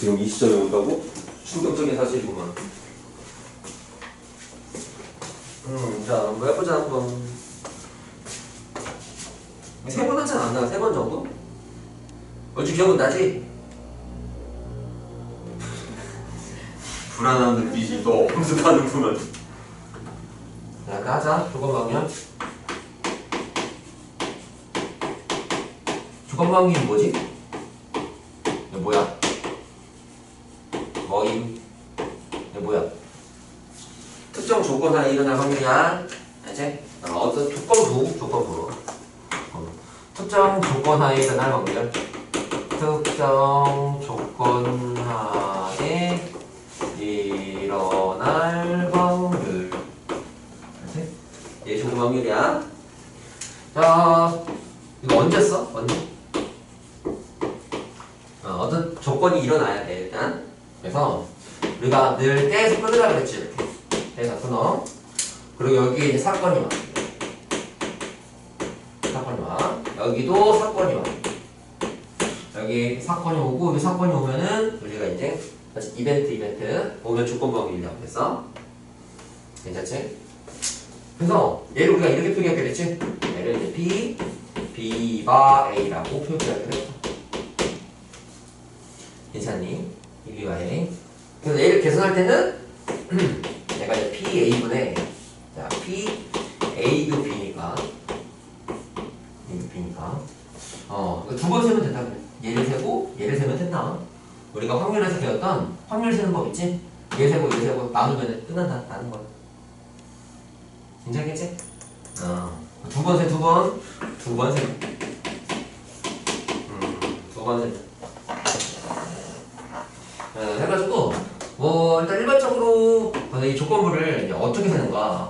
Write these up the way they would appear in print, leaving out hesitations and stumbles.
지금 이 시점에 온다고? 충격적인 사실이구만. 자, 뭐 해보자 한번. 세 번 하잖아, 안 나? 세 번 정도? 얼추 기억은 나지? 불안한 눈빛이 너 엄습하는구만. 자, 가자. 조건방면. 조건방면이 뭐지? 이게 뭐야? 뭐임? 이게 뭐야? 특정 조건 하에 일어날 확률이야. 알지? 어떤 조건부. 특정 조건 하에 일어날 확률. 특정 조건 하에 일어날 확률. 알지? 얘 조건 확률이야. 자, 이거 언제 써? 언제? 어떤 조건이 일어나야 돼, 일단. 그래서 우리가 늘 떼에서 끊으라고 그랬지, 이렇게. 떼에서 끊어. 그리고 여기에 이제 사건이 와. 사건이 와. 여기도 사건이 와. 여기 사건이 오고, 여기 사건이 오면은 우리가 이제 이벤트 오면 조건방법이라고 했어. 괜찮지? 그래서 얘를 우리가 이렇게 표기하게 됐지? 얘를 이제 B 바 A라고 표기하게 됐어. 괜찮니? B와 A. 그래서 얘를 계산할 때는 내가 이제 PA분의 자 PA도 B니까 두 번 세면 된다 그래. 얘를 세고 얘를 세면 된다. 우리가 확률에서 배웠던 확률 세는 법 있지? 얘 세고 얘 세고 나누면 끝난다. 나는 거야. 괜찮겠지? 두 번 세. 두 번 세. 두 번 세. 해가지고 뭐 일단 일반적으로 이 조건부를 이제 어떻게 세는가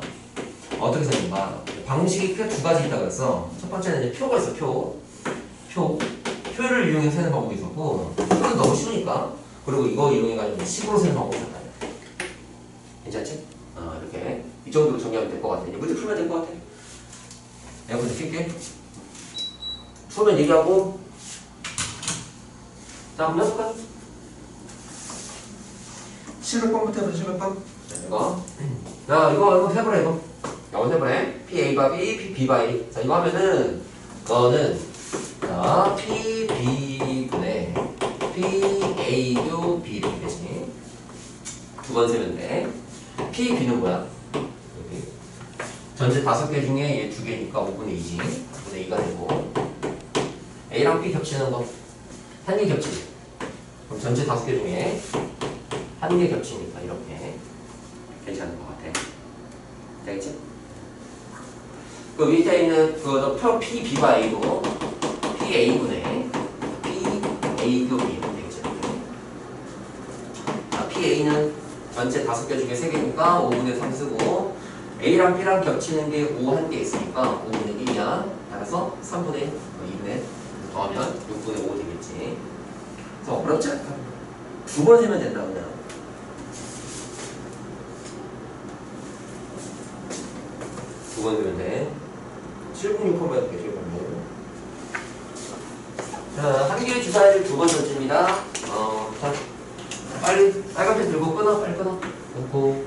방식이 크게 두 가지 있다고 했어. 첫 번째는 이제 표가 있어. 표를 이용해서 세는 방법이 있었고, 표는 너무 쉬우니까. 그리고 이거 이용해가지고 식으로 세는 방법이 있었다. 괜찮지? 이렇게 이 정도로 정리하면 될 것 같아. 이제 문제 풀면 될 것 같아. 내가 문제 킬게. 풀면 얘기하고. 자, 한번 해볼까? 700번부터 해보자. 700번. 자, 이거 해보래. 이거 해보래. P, A 바 B, P, B 바 A. 자, 이거 하면은 너는 자, P, B 분의 P, A, U, B 이렇게 되지. 두 번 세면 돼. P, B는 뭐야? 여기. 전체 5개 중에 얘 2개니까 5분의 2지. 5분의 2가 되고. A랑 B 겹치는 거. 한 개 겹치지. 그럼 전체 5개 중에 한 개 겹치니까 이렇게 괜찮은 것 같아. 되겠지? 그 밑에 있는 그 표 P, B와 A도 P, A분의 P, A, U, B 이렇게 되겠지. P, A는 전체 5개 중에 3개니까 5분의 3 쓰고 A랑 B랑 겹치는 게 5 한 개 있으니까 5분의 1이야. 따라서 3분의 2분의 더하면 6분의 5 되겠지. 그래서 어렵지 않다. 두 번 세면 된다 그냥. 두 번 세면 돼. 7분 6번 해도 되죠. 자, 한 개의 주사위를 2번 던집니다. 자, 빨리 빨간색 들고 끊어. 빨리 끊어. 끊고.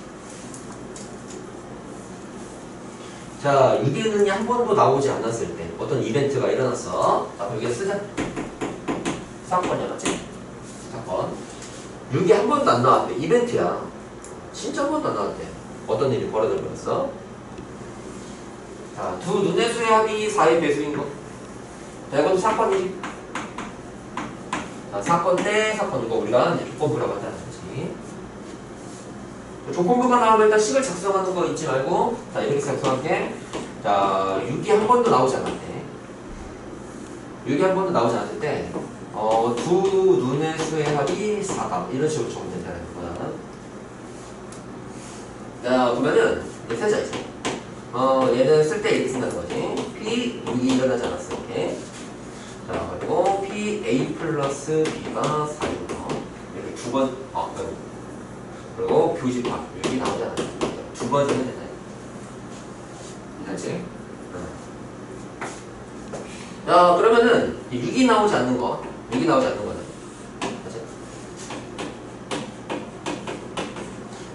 자, 6위는 한 번도 나오지 않았을 때 어떤 이벤트가 일어났어. 자, 여기에 쓰자. 사건이야, 맞지? 사건. 6이 한 번도 안 나왔대. 이벤트야. 진짜 한 번도 안 나왔대. 어떤 일이 벌어졌어? 자, 두 눈의 수의 합이 4의 배수인 거. 자, 이것도 사건이지. 자, 사건 대 사건. 이거 우리가 이제 조건부라고 한다는 거지. 조건부가 나오면 일단 식을 작성하는 거 잊지 말고. 자, 이렇게 작성할게. 자, 6이 한 번도 나오지 않았대. 6이 한 번도 나오지 않았을 때, 두 눈의 수의 합이 4다. 이런 식으로 적으면 된다는 거야. 자, 그러면은, 이제 세자 이제. 얘는 쓸 때 이렇게 쓴다는 거지. P, 6이 일어나지 않았어. 이렇게. 자, 그리고 P, A 플러스 B가 4이고. 이렇게 두 번, 그리고 교집합. 6이 나오지 않았어. 두 번 쓰면 된다. 괜찮지? 자, 그러면은, 6이 나오지 않는 거. 6이 나오지 않는 거잖아. 맞지?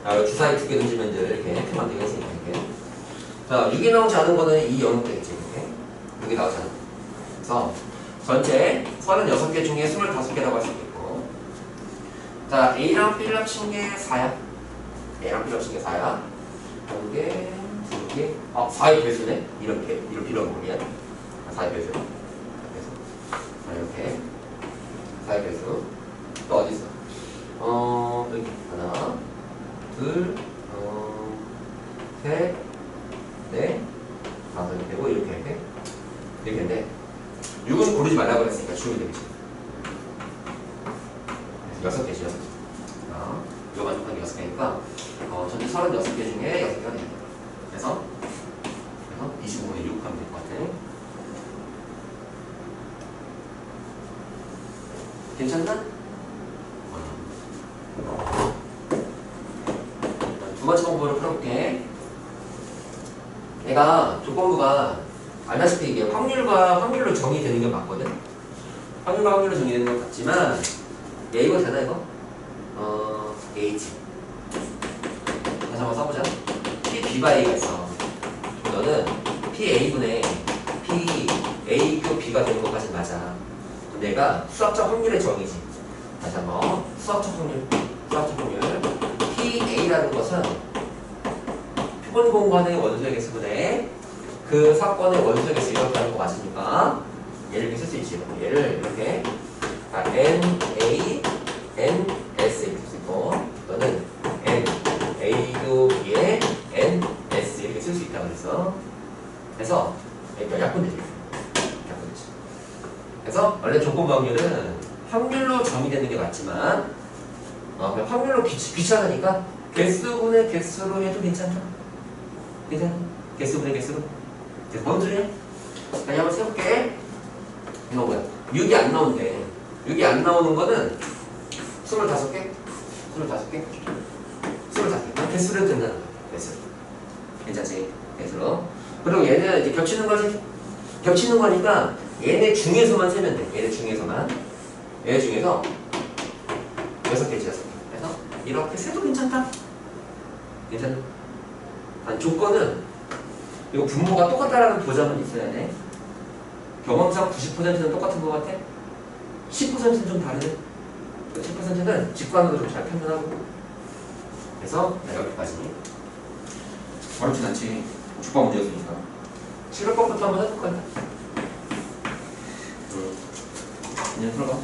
주사위 2개 던지면 이렇게 F만 되겠으니까 이렇게. 자, 6이 나오지 않은 거는 이 0이 되겠지. 이렇게. 6이 나오지 않은 거. 그래서 전체 36개 중에 25개라고 할 수 있겠고. 자, A랑 B를 합친 게 4야. A랑 B를 합친 게 4야. 1개, 2개. 4의 배수네? 이렇게. 이렇게 이런 거야. 4의 배수. 자, 이렇게. 4의 배수. 또 어디 있어? 여기. 하나, 둘, 셋, 넷, 다섯 이렇게 되고, 이렇게. 이렇게 되는데, 6은 고르지 말라고 그랬으니까 주면 되겠지. 그래서 6개지, 6개. 이거 만족한 게 6개니까, 전체 36개 중에 6개가 됩니다. 그래서 25분의 6 하면 될 것 같아. 괜찮나? 두 번째 공부를 풀어볼게. 얘가 조건부가 알다시피 이게 확률로 정의되는 게 맞거든? 확률로 정의되는 건 같지만, 얘 이거 되나, 이거? H. 다시 한번 써보자. P, B by A가 있어. 너는 P, A분의 P, A, Q, B가 되는 것까지 맞아. 내가 수학적 확률의 정의지. 다시 한번. 수학적 확률. P, A라는 것은 표본 공간의 원소의 개수분의 그 사건의 원소의 개수 이렇게 하는 거 맞으니까 얘를 이렇게 쓸 수 있지. 얘를 이렇게 N, A, N, S 이렇게 쓸 수 있고, 너는 N, A, U, B에 N, S 이렇게 쓸 수 있다고 그랬어. 그래서 약분되지. 그래서 원래 조건부 확률은 확률로 정의되는 게 맞지만, 그냥 확률로 귀찮으니까 개수분의 개수로 해도 괜찮아. 개수분의 개수로. 그래서 뭔 소리야? 다시 한번 세볼게. 이거 뭐야? 6이 안 나온대. 6이 안 나오는 거는 25개? 25개? 개수로 해도 된다는 거야. 개수. 괜찮지? 개수로. 그리고 얘는 이제 겹치는 거지? 겹치는 거니까 얘네 중에서만 세면 돼. 얘네 중에서만. 얘네 중에서 6개지, 6개. 그래서 이렇게 세도 괜찮다. 괜찮아? 단 조건은 이거 분모가 똑같다라는 보장은 있어야 돼. 경험상 90%는 똑같은 것 같아. 10%는 좀 다르네. 10%는 직관으로 좀 잘 판단하고. 그래서 여기까지. 어렵진 않지. 주가 문제였으니까. 7번부터 한번 해볼 거야. 그냥 들어가.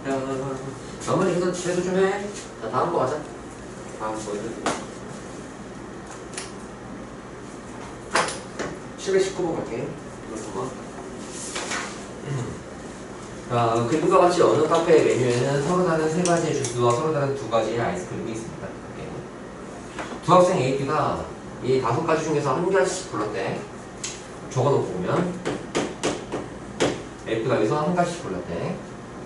나머지 계산 집에서 좀 해. 자, 다음 거 가자. 다음 거. 719번 갈게. 그림과 같이 어느 카페 메뉴에는 서로 다른 세 가지의 주스와 서로 다른 두 가지의 아이스크림이 있습니다. 두 학생 A, B가 이 5가지 중에서 한 가지씩 골랐대. 적어놓고 보면 A, B가 여기서 한 가지씩 골랐대.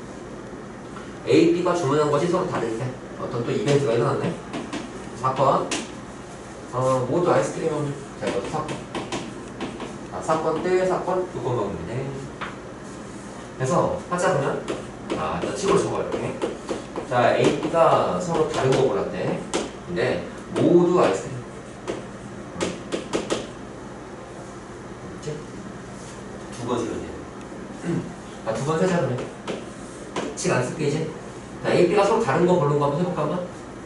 A, B가 주문한 것이 서로 다를 때 어떤 또 이벤트가 일어났네. 사건 모두 아이스크림은 자 이것도 사건. 사건 때 사건 2건 먹는데. 그래서 하자 그러면 일단 식으로 적어요. 이렇게. 자 A, B가 서로 다른 거 골랐대. 근데 모두 아이스크림. 두 번 세면 돼. 두 번 세자 그래. 칙 안 쓸게 이제. 자 A, B가 서로 다른 거 고른 거 한번 해볼까 한번?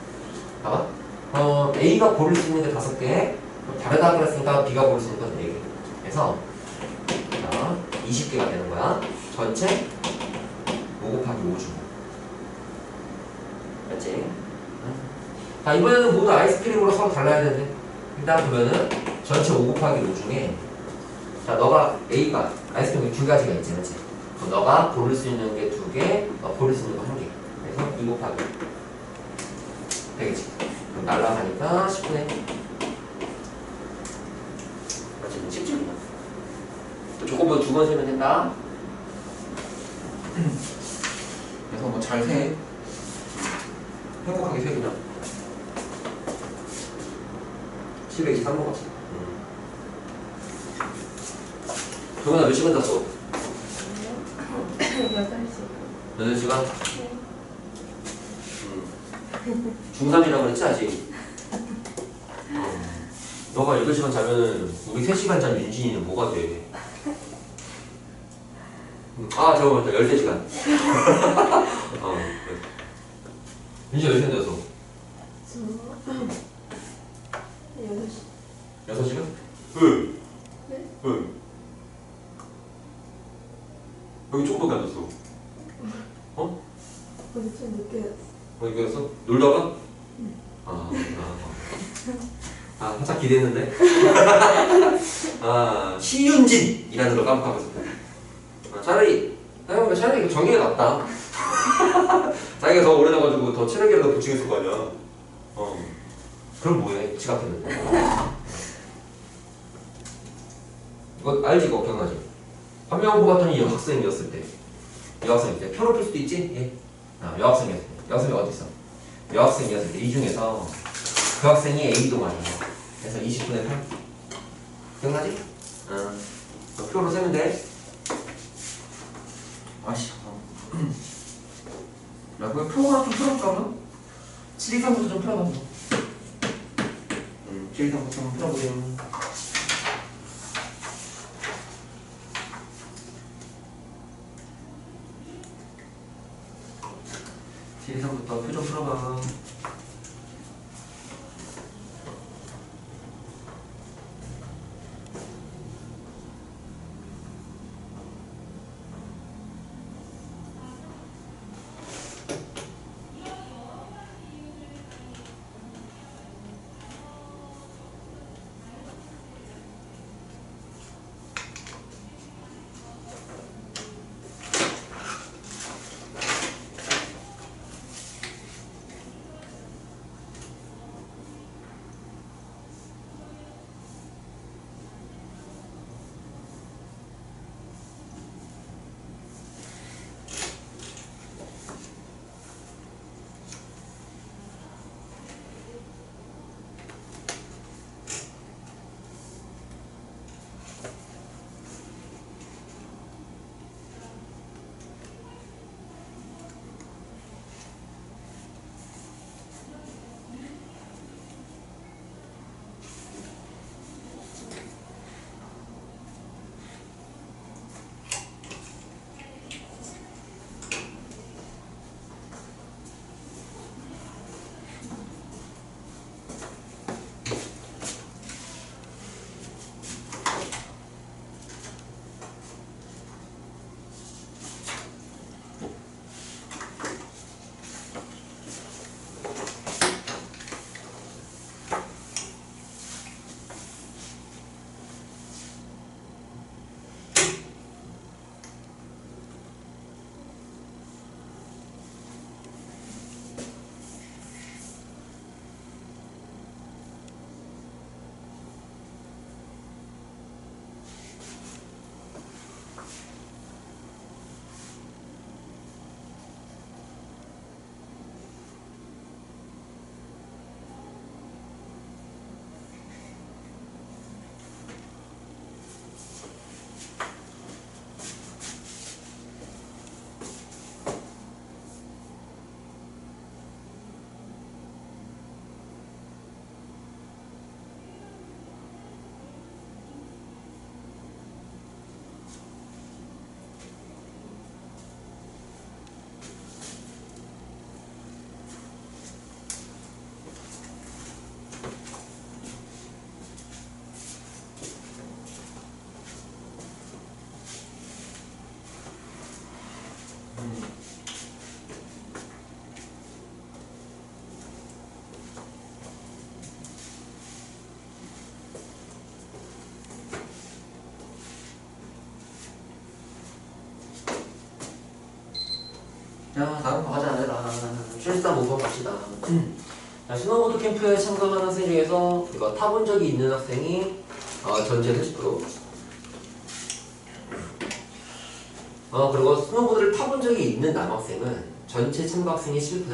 봐봐. A가 고를 수 있는 게 5개. 다르다 그랬으니까 B가 고를 수 있는 건 4개. 그래서 자 20개가 되는 거야. 전체 5 곱하기 5주. 맞지? 자 이번에는 모두 아이스크림으로 서로 달라야 되는데 일단 보면은 전체 5 곱하기 5 중에 자 너가 A가 아이스크림이 2가지가 있지 맞지? 그럼 너가 고를 수 있는 게 2개, 고를 수 있는 거 1개. 그래서 2 곱하기 되겠지? 그럼 날라가니까 10분의 맞지? 10줄이야. 조금 더 2번 세면 된다. 그래서 뭐 잘 세. 행복하게 세 그냥. 723번 같지? 정현아 몇 시간 잤어? 8시. 8시간? 네. 중3이라고 그랬지 아직? 너가 8시간 자면은 우리 3시간 잔 윤진이는 뭐가 돼? 저거 맞다 13시간. 윤진 몇 시간 잤어? 저 6시. 6시간? 응. 네? 응. 여기 조금밖에 안 잤어. 어제 좀 늦게 잤어. 이거 였어? 놀다가? 응. 살짝 기대했는데? 시윤진이라는 걸 깜빡하고 있어. 차라리 이거 정의가 낫다. 자기가 더 오래 나가지고 더 체력이라도 보충했을 거 아니야. 그럼 뭐해? 지각했는데. 이거 알지? 이거 기억나지? 한 명 뽑았더니 여학생이었을 때. 여학생일 때. 표로 풀 수도 있지? 예. 여학생이었을 때. 여학생이 어디 있어? 여학생이었을 때. 이 중에서 그 학생이 A도 말이야. 그래서 20분의 8. 기억나지? 표로 세면 돼. 야, 그냥 표가 좀 풀어볼까, 그럼? 723부터 좀 풀어봐. 723부터 좀 풀어보세요. 723부터 표 좀 풀어봐. 자, 다음 거 가자. 실사 5번 갑시다. 자, 스노우보드 캠프에 참가한 학생 중에서 이거 타본 적이 있는 학생이 전체 30%. 그리고 스노우보드를 타본 적이 있는 남학생은 전체 참가 학생의 11%.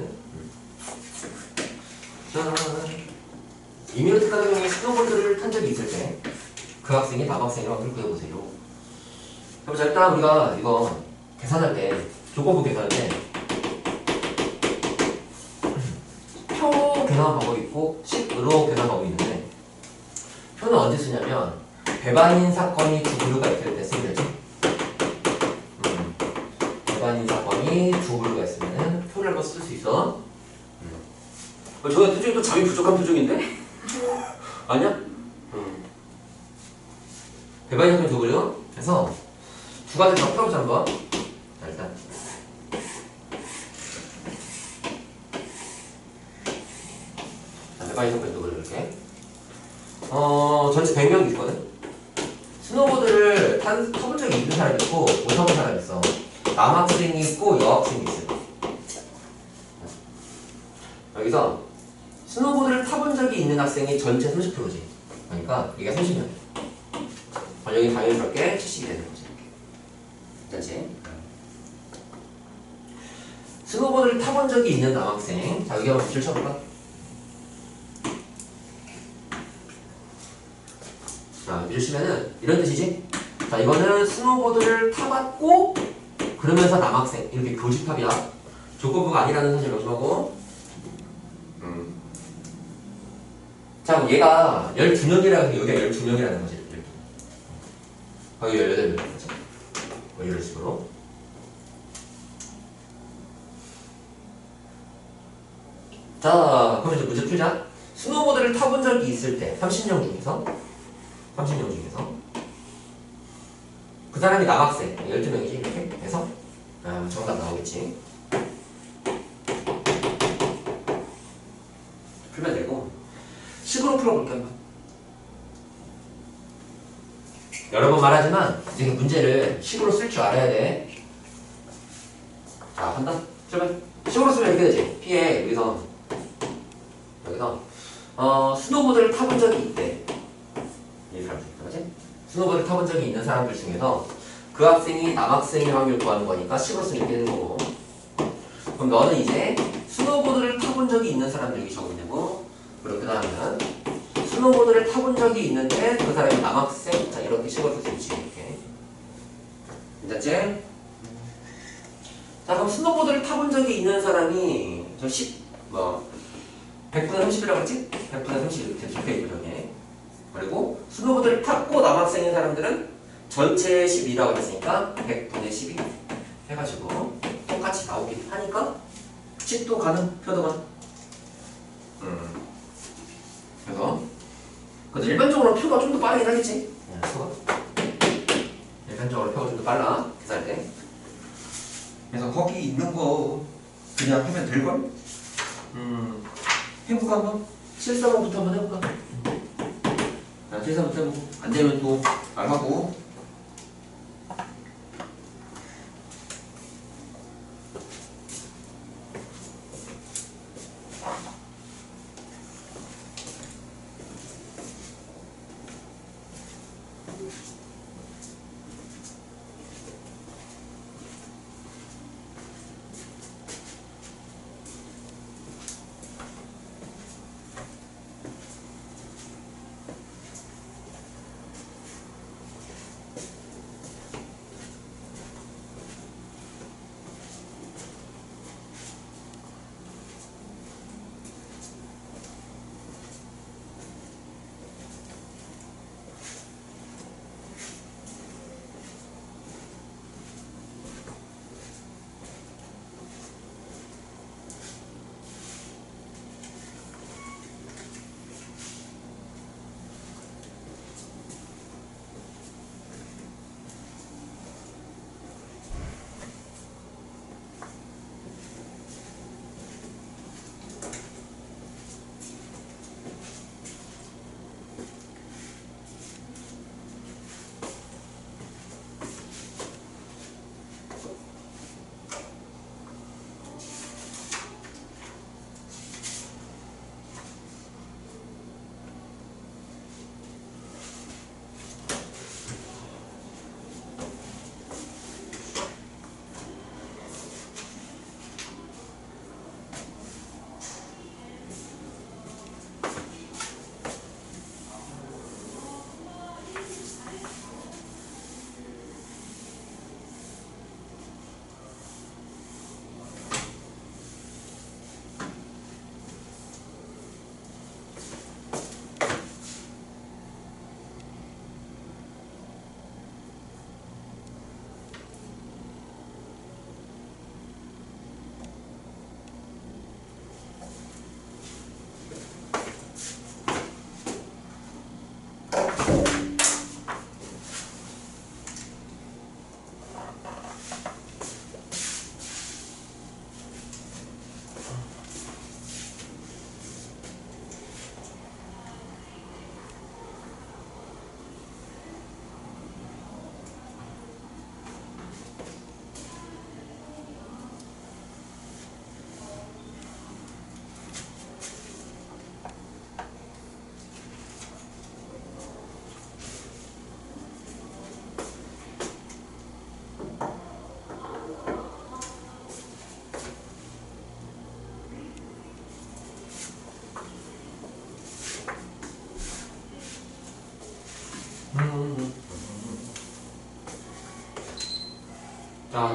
자, 이미로 특가된 경우에 스노우보드를 탄 적이 있을 때 그 학생이 남학생의 확률을 구해보세요. 그럼 자, 일단 우리가 이거 계산할 때 조건부 계산할 때 표 계산 방법이 있고 식으로 계산 방법이 있는데 표는 언제 쓰냐면 배반인 사건이 두 부류가 있을 때 쓰면 되죠. 배반인 사건이 두 부류가 있으면 표를 한번 쓸 수 있어. 저거 표정이 또 잠이 부족한 표정인데? 아니야? 배반인 사건이 두 부류. 그래서 두 가지 다 풀어보자 한번. 자, 일단 배반인 사건이 두 부류 이렇게. 전체 100명이 있거든. 스노보드를 타본 적이 있는 사람이 있고 못 타본 사람이 있어. 남학생이 있고 여학생이 있어요. 여기서 스노보드를 타본 적이 있는 학생이 전체 30%지. 그러니까 이게 30명. 여기 당연스럽게 70이 되는 거지. 괜찮지? 스노보드를 타본 적이 있는 남학생. 자, 여기 한번 줄 쳐볼까? 자, 밑줄 치면은 이런 뜻이지? 자, 이거는 스노보드를 타봤고 그러면서 남학생 이렇게 교집합이야. 조건부가 아니라는 사실 명심하고. 자, 그럼 얘가 12명이라고 해서 여기가 12명이라는 거지. 거기 18명인 거지. 이런 식으로. 자, 그럼 이제 문제 풀자. 스노보드를 타본 적이 있을 때 30명 중에서 그 사람이 남학생 12명이지 이렇게 해서 정답 나오겠지. 풀면 되고 식으로 풀어볼게 한번. 여러 번 말하지만 이제 문제를 식으로 쓸 줄 알아야 돼. 자, 한다. 출발. 식으로 쓰면 이렇게 되지. P에 여기서 스노보드를 타본 적이 있대. 이 사람들, 그렇지? 스노보드를 타본 적이 있는 사람들 중에서 그 학생이 남학생의 확률 구하는 거니까 식으로 쓰면 이렇게 되는 거고. 그럼 너는 이제 스노보드를 타본 적이 있는 사람들 여기 적으면 되고, 그리고 그 다음에는 스노보드를 타본 적이 있는데 그 사람이 남학생. 자, 이렇게 식으로 쓸 수 있지. 이렇게. 괜찮지? 자, 그럼 스노보드를 타본 적이 있는 사람이 100분의 30이라고 했지? 100분의 30 이렇게 적혀있고 저게. 그리고 스노보드를 탔고 남학생인 사람들은 전체 12라고 했으니까 100분의 12 해가지고 똑같이 나오긴 하니까 식도 가는, 표도 가는. 그래서 근데 일반적으로 표가 좀 더 빠르긴 하겠지? 일반적으로 표가 좀 더 빨라 계산할 때. 그래서 거기 있는 거 그냥 하면 될걸? 해볼까 한번? 735부터 한번 해볼까? 자, 735부터 해보고 안되면 또 말하고.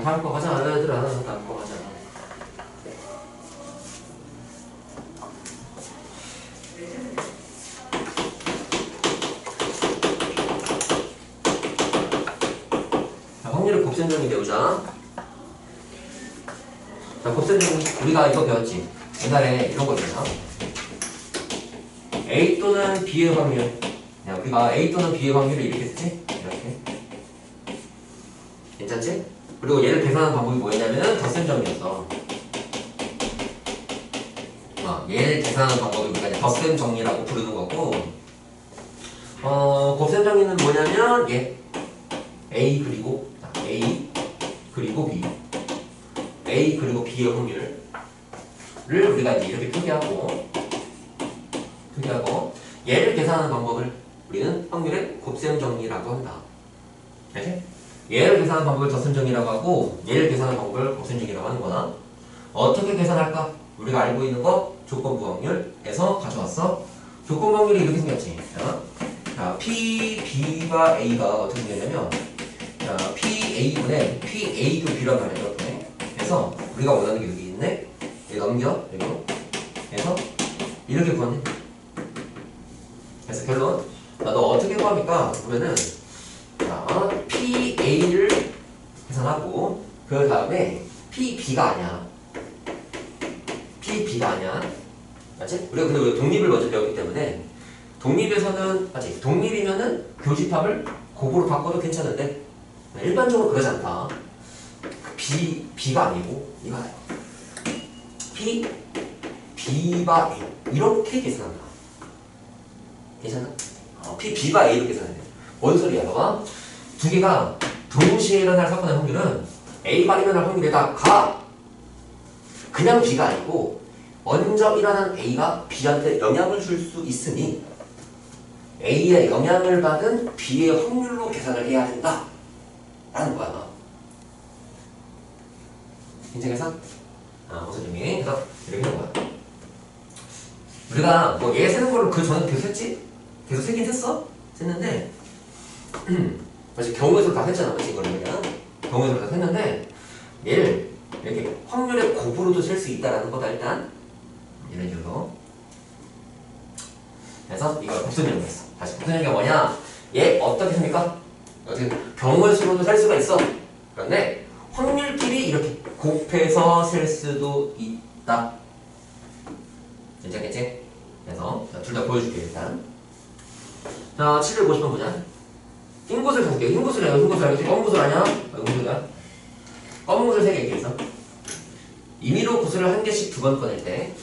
다음 거 가자. 얘들아, 다음 거 가자. 자, 확률의 곱셈 정리 배우자. 자, 곱셈 정리. 우리가 이거 배웠지? 옛날에 이런 거 있잖아. A 또는 B의 확률. 야, 우리가 A 또는 B의 확률을 이렇게 쓰지? 이렇게. 괜찮지? 그리고 얘를 계산하는 방법이 뭐였냐면은 덧셈 정리였어. 얘를 계산하는 방법이 우리가 이제 덧셈 정리라고 부르는 거고, 곱셈 정리는 뭐냐면 얘 A 그리고 A 그리고 B, A 그리고 B의 확률을 우리가 이제 이렇게 표기하고 얘를 계산하는 방법을 우리는 확률의 곱셈 정리라고 한다. 알지? 얘를 계산하는 방법을 덧셈 정리라고 하고 얘를 계산하는 방법을 곱셈 정리라고 하는 거나 어떻게 계산할까? 우리가 알고 있는 거 조건부 확률에서 가져왔어. 조건부 확률이 이렇게 생겼지. 자, P, B가 A가 어떻게 생겼냐면 자, PA분의 PA 그 B란 말이야. 이렇게 해서 우리가 원하는 게 여기 있네. 여기 넘겨. 여기로 해서 이렇게 구하네. 그래서 결론 너 어떻게 구합니까? 그러면은 자, PA를 계산하고 그 다음에 PB가 아니야. PB가 아니야. 맞지? 우리가 근데 우리가 독립을 먼저 배웠기 때문에 독립에서는 맞지? 독립이면은 교집합을 곱으로 바꿔도 괜찮은데 일반적으로 그러지 않다. B가 아니고 이거야. B가 A 이렇게 계산한다. 괜찮아? B가 A로 계산해야 돼. 뭔 소리야? 너가 두 개가 동시에 일어날 사건의 확률은 A가 일어날 확률에다가 그냥 B가 아니고 먼저 일어난 A가 B한테 영향을 줄 수 있으니 A의 영향을 받은 B의 확률로 계산을 해야 된다 라는 거야. 인정해서? 무슨 의미? 그래서 이렇게 하는 거야. 우리가 뭐 얘 세는 거를 그 전에 계속 했지? 계속 세긴 했어? 셌는데 사실 경우에서 다 했잖아. 맞지? 이거를 그냥 경우에서 다 했는데 얘를 이렇게 확률의 곱으로도 셀 수 있다라는 거다. 일단 이런 식으로 그래서 이걸 곱셈 정리했어. 다시 곱셈 정리가 뭐냐? 얘 어떻게 씁니까? 어떻게 경우의 수로도 셀 수가 있어. 그런데 확률끼리 이렇게 곱해서 셀 수도 있다. 괜찮겠지? 그래서 둘 다 보여줄게 일단. 자, 750번 보자. 흰 곳을 볼게요. 흰 곳을 해요. 흰 곳을 알겠지? 검은 곳을 아냐? 검은 곳이야. 검은 곳을 3개 이렇게 해서 임의로 구슬을 한 개씩 2번 꺼낼 때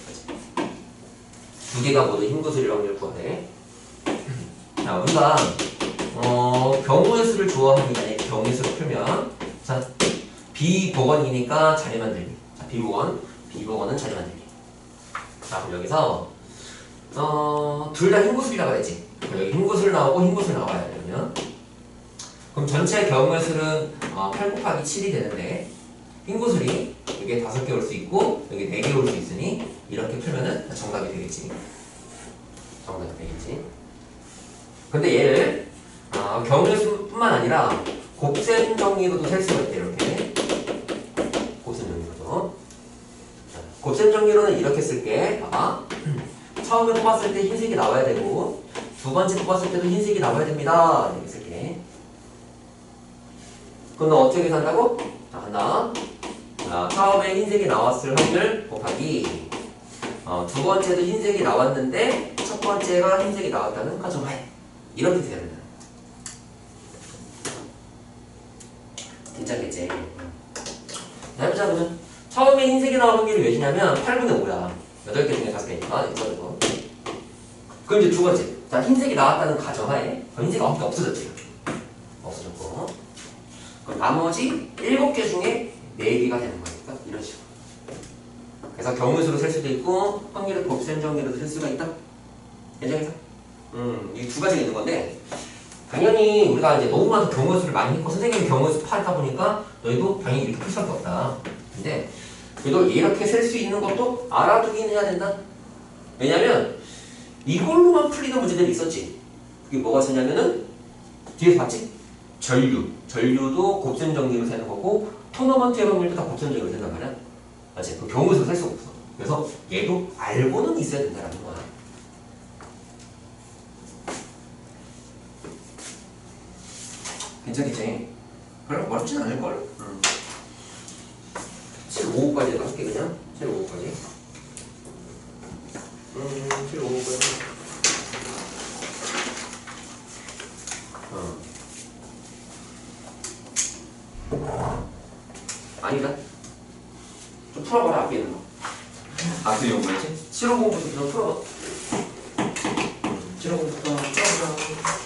두 개가 모두 흰 구슬이라고 확률 구하네. 자, 우리가 경우의 수를 좋아하는 게 아니라 경우의 수를 풀면 자, 비보건이니까 자리 만들기. 자, 비보건은 자리 만들기. 자, 그럼 여기서 둘 다 흰 구슬이라고 했지. 여기 흰 구슬 나오고 흰 구슬 나와야 되면 그럼 전체 경우의 수는 8 곱하기 7이 되는데 흰 구슬이 여기에 5개 올 수 있고 여기 4개 올 수 있으니 이렇게 풀면은 정답이 되겠지. 정답이 되겠지. 근데 얘를 경우의 수뿐만 아니라 곱셈 정리로도 셀 수가 있대. 이렇게 곱셈 정리로도. 자, 곱셈 정리로는 이렇게 쓸게. 봐봐. 처음에 뽑았을 때 흰색이 나와야 되고 두 번째 뽑았을 때도 흰색이 나와야 됩니다. 이렇게 쓸게. 그럼 너 어떻게 계산한다고? 자, 간다. 자, 처음에 흰색이 나왔을 확률 곱하기 두 번째도 흰색이 나왔는데 첫 번째가 흰색이 나왔다는 가정하에 이렇게 돼야 된다. 괜찮겠지? 자, 해보자. 그러면 처음에 흰색이 나올 확률이 몇이냐면 8분의 5야 8개 중에 5개니까 이거 그럼 이제 두 번째 자, 흰색이 나왔다는 가정하에 흰색이 없어졌지. 없어졌고 그럼 나머지 7개 중에 4개가 되는 거니까 이런 식으로. 그래서 경우수로 셀 수도 있고 확률의 곱셈 정리로도 셀 수가 있다. 예정에서 이 두 가지가 있는 건데 당연히 우리가 이제 너무 많은 경우수를 많이 했고 선생님이 경우수 파했다 보니까 너희도 당연히 이렇게 풀 수밖에 없다. 근데 그래도 이렇게 셀 수 있는 것도 알아두긴 해야 된다. 왜냐면 이걸로만 풀리는 문제들이 있었지. 그게 뭐가 있었냐면은 뒤에서 봤지? 전류도 곱셈 정리로 세는 거고 토너먼트의 확률도 다 보편적으로 된단 말이야. 맞지? 그 경우에서 살 수가 없어. 그래서 얘도 알고는 있어야 된다라는 거야. 괜찮겠지? 별로 어렵진 않을걸? 7, 5까지 할게 그냥. 7, 5까지. 7, 5까지. 아니다. 좀 풀어봐라 앞에 있는 거. 앞에 용 뭐였지? 750부터 좀 풀어봐. 750부터 풀어보자.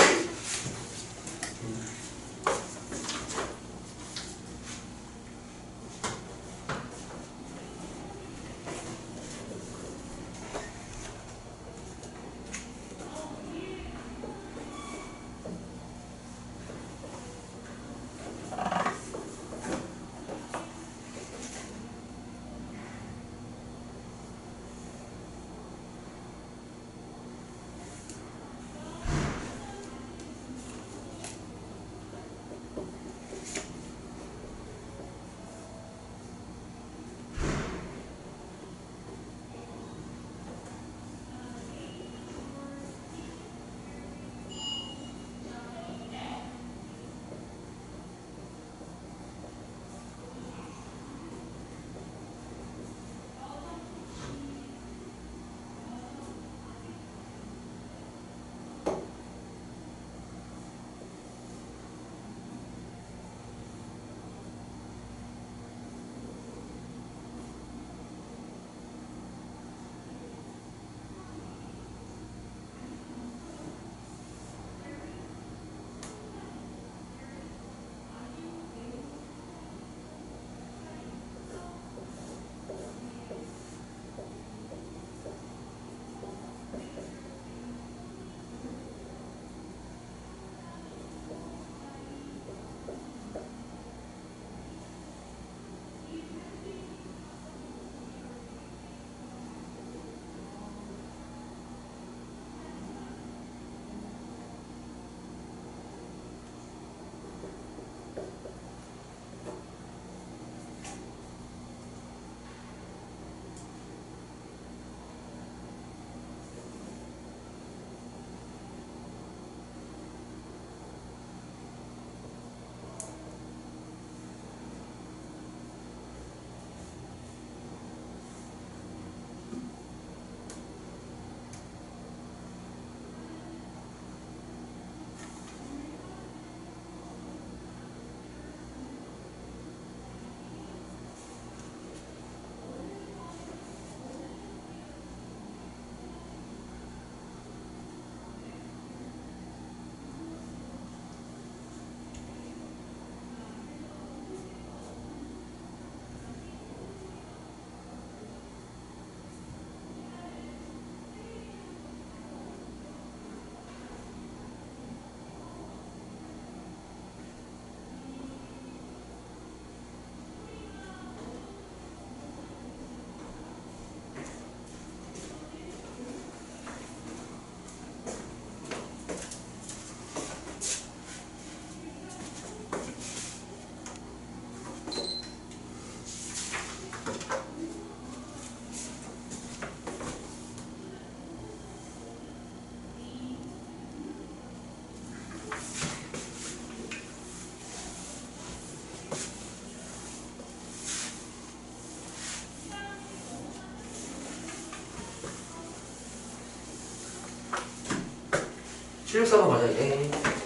출력사번 가자 이제.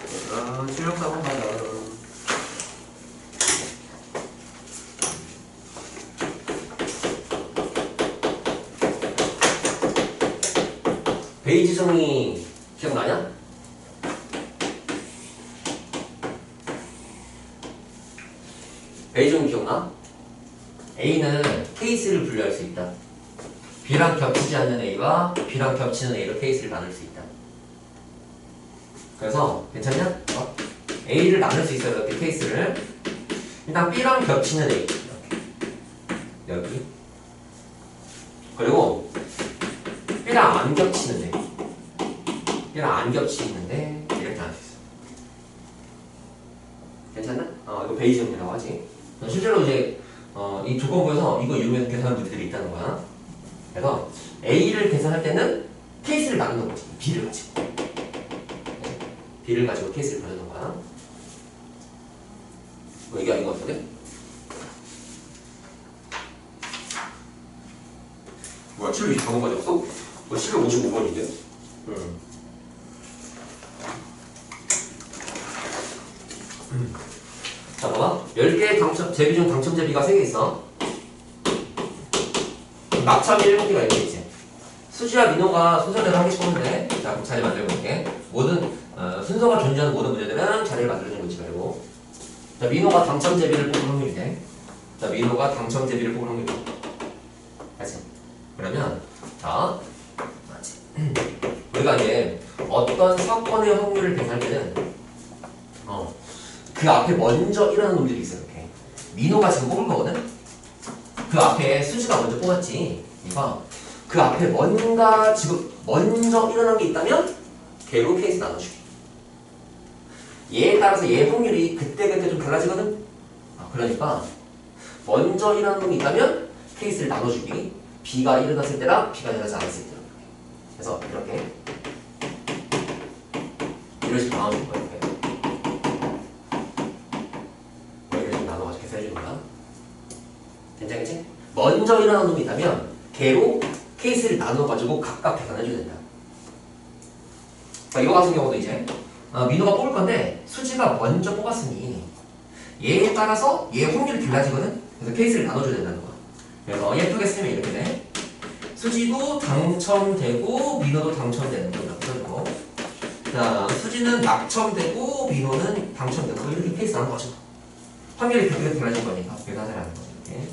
출력사번 가자. 베이지 정리 기억나냐? 베이지 정리 기억나? A는 케이스를 분류할 수 있다. B랑 겹치지 않는 A와 B랑 겹치는 A로 케이스를 나눌 수 있다. 그래서 괜찮냐? A를 나눌 수 있어요. 이렇게 케이스를. 일단 B랑 겹치는 A 이렇게. 여기. 그리고 B랑 안 겹치는 A. B랑 안 겹치는데 이렇게 나눌 수 있어. 괜찮나? 이거 베이지 정리라고 하지. 실제로 이제 이 조건부에서 이거 이용해서 계산한 문제들이 있다는 거야. 그래서 A를 계산할 때는 케이스를 나누는 거지. B를 가지고. B를 가지고 케이스를 풀어주는 거야. 뭐 이게 아닌 것 같은데? 뭐야, 724번까지 없어? 뭐 755번인데? 자, 봐봐. 10개의 당첨, 제비 중 당첨 제비가 3개 있어. 낙첨이 7개가 이렇게 있지. 수지와 민호가 순서대로 한 개씩 오는데, 자, 그럼 자리 만들어볼게. 순서가 존재하는 모든 문제들은 자리를 만들어주는 거지 말고. 자, 민호가 당첨 제비를 뽑을 확률이 돼. 자, 민호가 당첨 제비를 뽑을 확률이 돼. 알지? 그러면, 자, 맞지? 우리가 이제 어떤 사건의 확률을 계산할 때는, 그 앞에 먼저 일어나는 놈들이 있어요, 이렇게. 민호가 지금 뽑을 거거든? 그 앞에 수지가 먼저 뽑았지. 이봐. 그 앞에 뭔가 지금 먼저 일어난 게 있다면, 걔로 케이스 나눠주기. 얘에 따라서 얘 확률이 그때그때 좀 달라지거든? 그러니까, 먼저 일어나는 놈이 있다면, 케이스를 나눠주기. B가 일어났을 때랑 B가 일어나지 않았을 때랑. 그래서 이렇게. 이런 식으로 나눠줄 거야, 이렇게. 해주는 거야. 괜찮겠지? 먼저 일어나는 놈이 있다면 걔로 케이스를 나눠가지고 각각 계산해줘야 된다. 자, 이거 같은 경우도 이제 민호가 뽑을 건데 수지가 먼저 뽑았으니 얘에 따라서 얘 확률이 달라지거든? 그래서 케이스를 나눠줘야 된다는 거야. 그래서 예쁘게 쓰면 이렇게 돼. 수지도 당첨되고 민호도 당첨되는 거라고 써주고, 자, 수지는 낙첨되고 민호는 당첨되고 이렇게 케이스 나눠가지고 확률이 그렇게 달라질 거니까 계산하라는 거죠. 이렇게.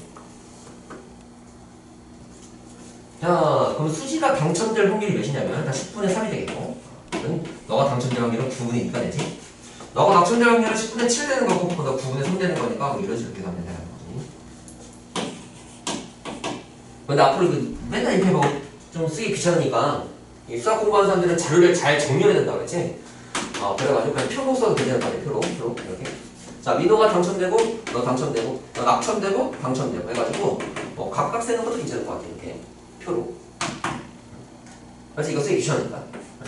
자, 그럼 수지가 당첨될 확률이 몇이냐면 일단 10분의 3이 되겠고, 너가 당첨될 확률은 9분의 2가 되지. 너가 당첨될 확률은 10분의 7 되는 거고, 너 9분의 3 되는 거니까 이런 식으로 계산하면 된다는 거지. 근데 앞으로 맨날 이렇게 뭐 좀 쓰기 귀찮으니까 이 수학 공부하는 사람들은 자료를 잘 정리해야 된다고 그랬지. 그래가지고 그냥 표로 써도 괜찮을 거 아니야. 표로 이렇게. 자, 민호가 당첨되고, 너 당첨되고, 너 낙첨되고, 당첨되고 해가지고 각각 쓰는 것도 괜찮을 것 같아. 이렇게 표로. 그래서 이거 쓰기 귀찮으니까.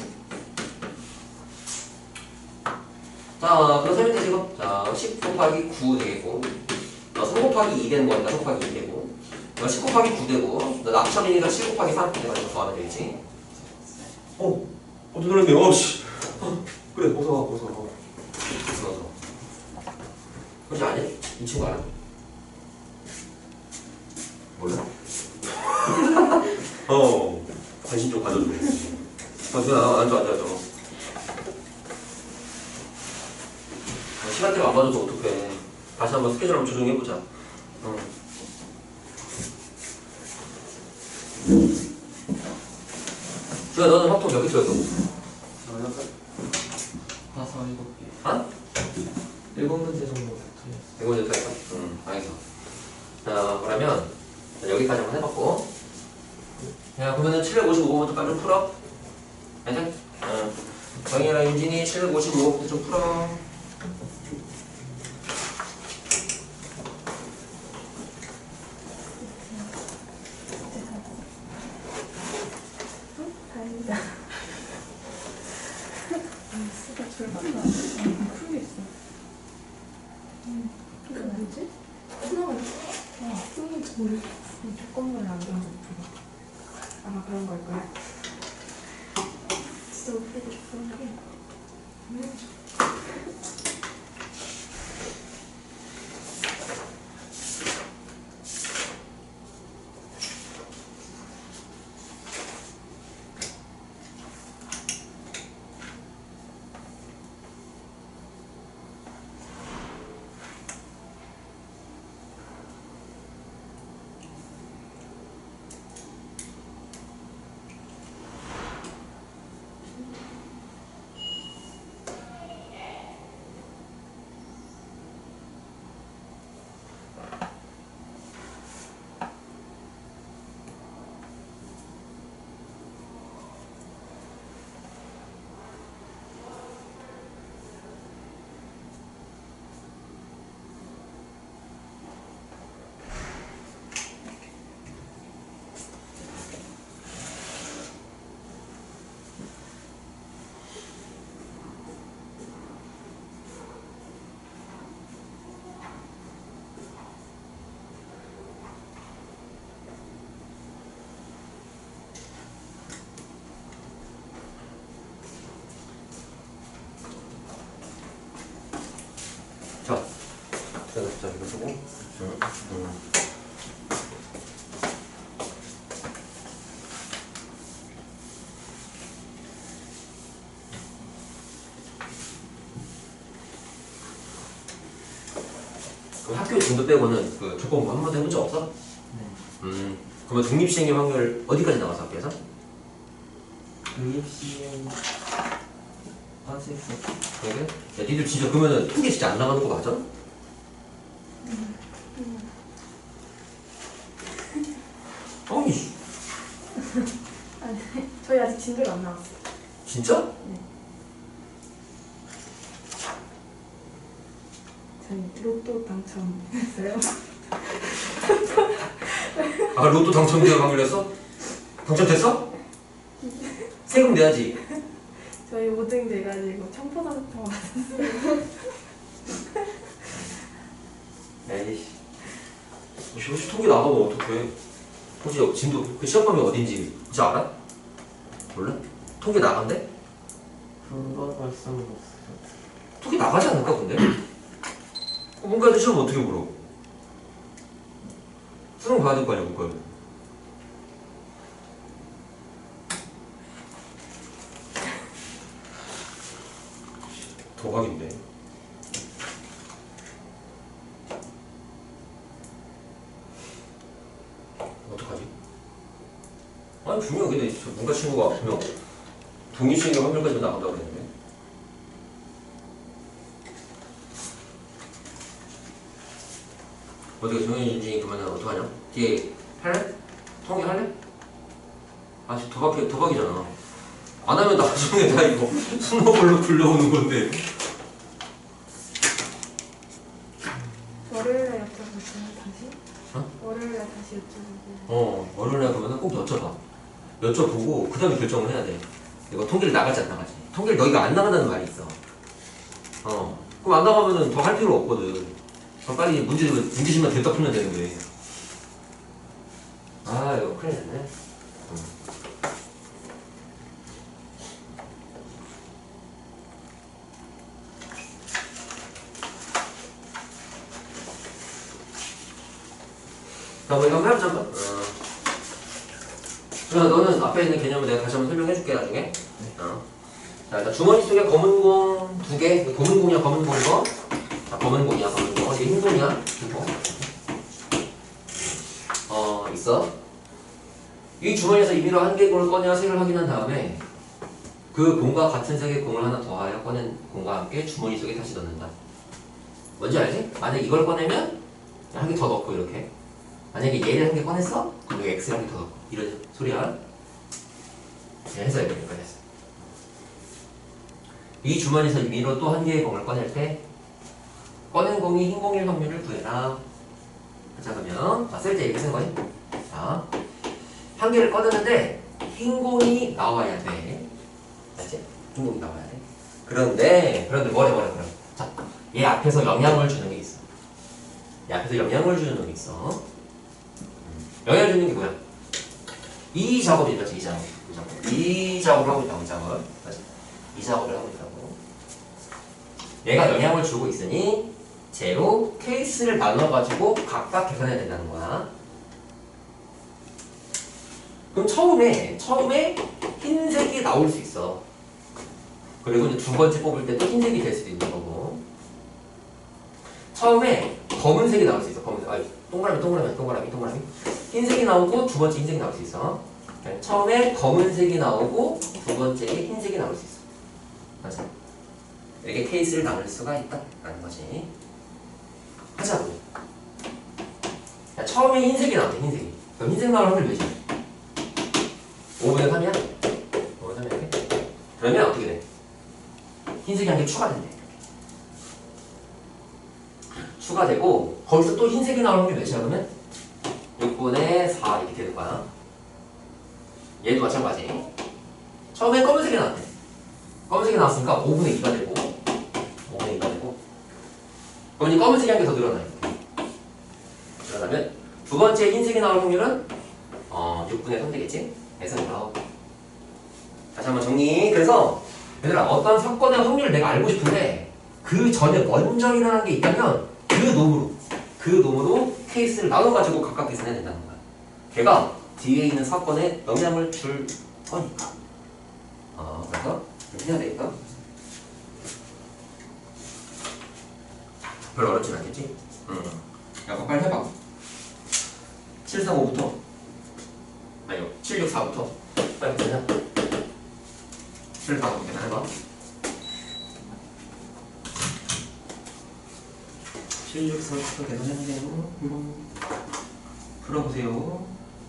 자, 그럼 세면 되지 이거. 자, 10 곱하기 9 되겠고, 너 3 곱하기 2 되는 거니까 3 곱하기 2 되고, 너 10 곱하기 9 되고, 너 낙첨이니까 7 곱하기 3 해가지고 더하면 되겠지. 어떻게 그러는데? 씨. 그래, 벗어. 그렇지 않니? 이 친구 알아? 몰라? 관심 좀 가져줘. 앉아. 시간대가 안 맞아서 어떡해. 다시 한번 스케줄 한번 조정해보자. 주야, 너는 합통 몇 개 틀었어? 저녁은 5, 7개. 7문제 정도 틀렸어. 이거 이제 다 알겠어. 자, 그러면 여기까지 한번 해봤고. 자, 그러면은 755번부터 좀 풀어. 알지? 정희랑 윤진이 755번부터 좀 풀어. 다행이다. 수가 줄 맞아. 풀겠어. 이거 뭐지? 풀는지 모르겠어. 조건물을 안 들어서 아마 그런 걸 거야. 진짜 웃기고 싶은 게. 쓰고. 그럼 학교 진도 빼고는 그 조건 한 번도 해본 적 없어? 네. 그러면 독립시행의 확률 어디까지 나가서 학교에서? 독립시행 아직 그래? 야, 니들 진짜 그러면은 통계 진짜 안 나가는 거 맞아? 아니, 아니, 저희 아직 진도가 안 나왔어요. 진짜? 저희 로또 당첨했어요. 아, 로또 당첨될 확률이었어? 당첨됐어? 세금 내야지. 저희 5등 돼가지고 청포상품 받았어요. 에이씨. 혹시 통계 나가면 어떡해? 혹시 진도 그 시험범위 어딘지 혹시 알아? 몰라? 통계 나간대? 그거 말씀은 없어요. 통계 나가지 않을까 근데? 문과에도 시험 어떻게 물어? 수능 봐야 될 거 아니야 문과에도. 도박인데. 어떡하지? 아니 분명 근데 저 문과 친구가 분명 독립시행의 확률까지 나간다고 그랬는데. 어떻게 정현이 윤진이 그러면 어떡하냐? 뒤에 할래? 통계 할래? 아 지금 도박이잖아. 안 하면 나중에 다 이거 스노볼로 굴려오는 건데. 월요일에 여쭤볼게요, 다시? 어? 월요일에 다시 여쭤보고. 월요일에 그러면 꼭 여쭤보고 그 다음에 결정을 해야 돼. 이거 통계를 나갈지 안 나갈지. 통계를 너희가 안 나간다는 말이 있어. 그럼 안 나가면은 더 할 필요 없거든. 그럼 빨리 문제집만 됐다 풀면 되는데. 아 이거 큰일 났네. 자, 뭐 이거 한번 해보자 한번. 그러면 너는 앞에 있는 개념을 내가 다시 한번 설명해줄게 나중에. 자, 일단 주머니 속에 검은 공 2개. 검은 공이야 검은 공 이거. 자, 검은 공이야 검은 공. 이게 흰 공이야 흰 공. 있어. 이 주머니에서 임의로 한 개의 공을 꺼내어 색을 확인한 다음에 그 공과 같은 색의 공을 하나 더하여 꺼낸 공과 함께 주머니 속에 다시 넣는다. 뭔지 알지? 만약 이걸 꺼내면 한 개 더 넣고 이렇게. 만약에 얘를 한 개 꺼냈어? 그럼 여기 X를 한 개 더 넣고 이런 소리야. 해서 이렇게 꺼냈어. 이 주머니에서 임의로 또 한 개의 공을 꺼낼 때 꺼낸 공이 흰 공일 확률을 구해라. 자 그러면 쓸 때 이렇게 쓴 거지. 자, 한 개를 꺼냈는데 흰 공이 나와야 돼. 알지? 흰 공이 나와야 돼. 그런데 뭐래 그럼. 자, 얘 앞에서 영향을 주는 게 있어. 얘 앞에서 영향을 주는 놈이 있어. 영향을 주는 게 뭐야? 이 작업이 맞지? 이 작업을 하고 있다고 이 작업. 맞지? 이 작업을 하고 있다고. 얘가 영향을 주고 있으니 쟤로 케이스를 나눠가지고 각각 계산해야 된다는 거야. 그럼 처음에 흰색이 나올 수 있어. 그리고 이제 두 번째 뽑을 때도 흰색이 될 수도 있는 거고. 처음에 검은색이 나올 수 있어. 검은색. 동그라미. 흰색이 나오고 두 번째 흰색이 나올 수 있어. 처음에 검은색이 나오고 두 번째에 흰색이 나올 수 있어. 맞아. 이렇게 케이스를 나눌 수가 있다라는 거지. 하자고. 야, 처음에 흰색이 나왔대, 흰색이. 그럼 흰색 나올 확률 몇이야? 5분의 3이야? 5분의 3 이렇게? 그러면 어떻게 돼? 흰색이 한 개 추가된대. 추가되고, 거기서 또 흰색이 나올 확률 몇이야, 그러면? 6분의 4 이렇게 되는 거야. 얘도 마찬가지. 처음에 검은색이 나왔대. 검은색이 나왔으니까 5분의 2가 되고, 5분의 2가 되고, 그럼 이 검은색이 한 개 더 늘어나요. 그러면 두 번째 흰색이 나올 확률은 6분의 3 되겠지? 그래서 이거 다시 한번 정리. 그래서 얘들아 어떤 사건의 확률을 내가 알고 싶은데 그 전에 먼저 일어난 게 있다면 그 그 놈으로 케이스를 나눠가지고 각각 계산해야 된다는 거야. 걔가 뒤에 있는 사건에 영향을 줄 거니까. 그래서 이렇게 해야 되겠다. 별로 어렵진 않겠지? 야, 그거 빨리 해봐. 735부터. 아니요, 764부터. 빨리 계산해. 764부터 계산해봐. 764부터 계산해보세요. 풀어보세요.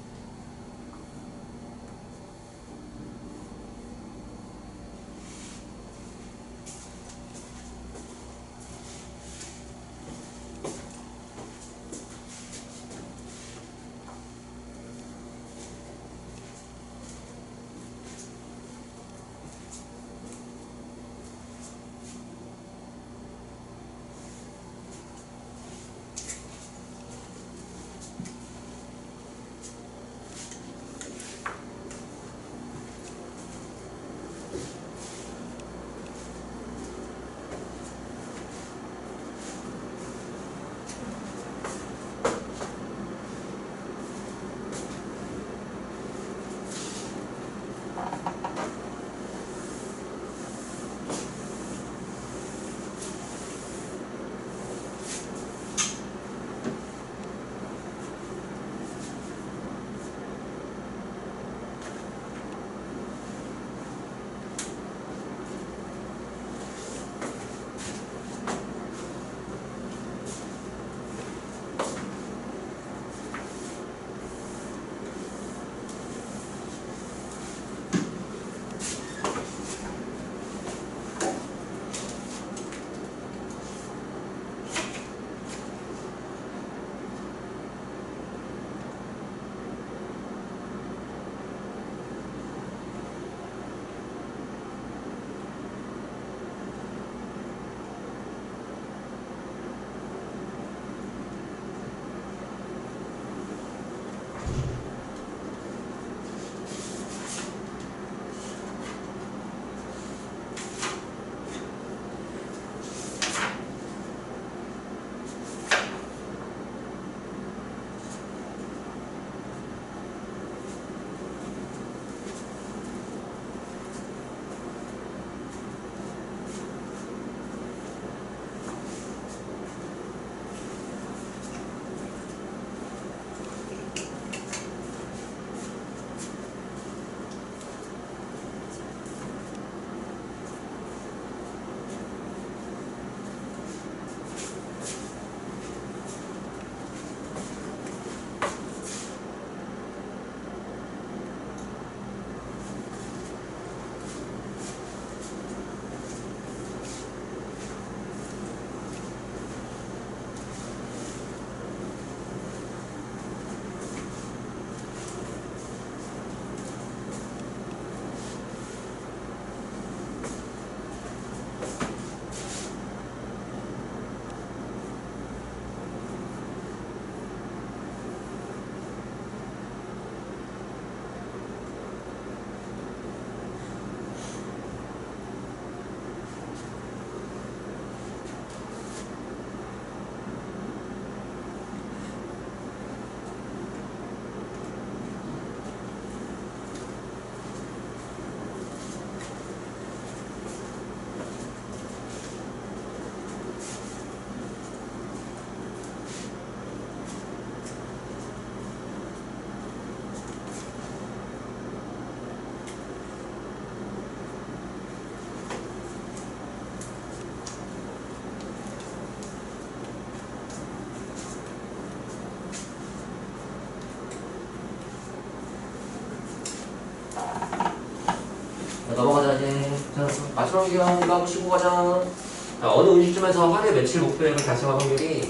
넘어가자 이제. 자, 마지막 기간 이거 한번 쉬고 가자. 자, 어느 운시점에서 하루에 며칠 목표액을 달성할 확률이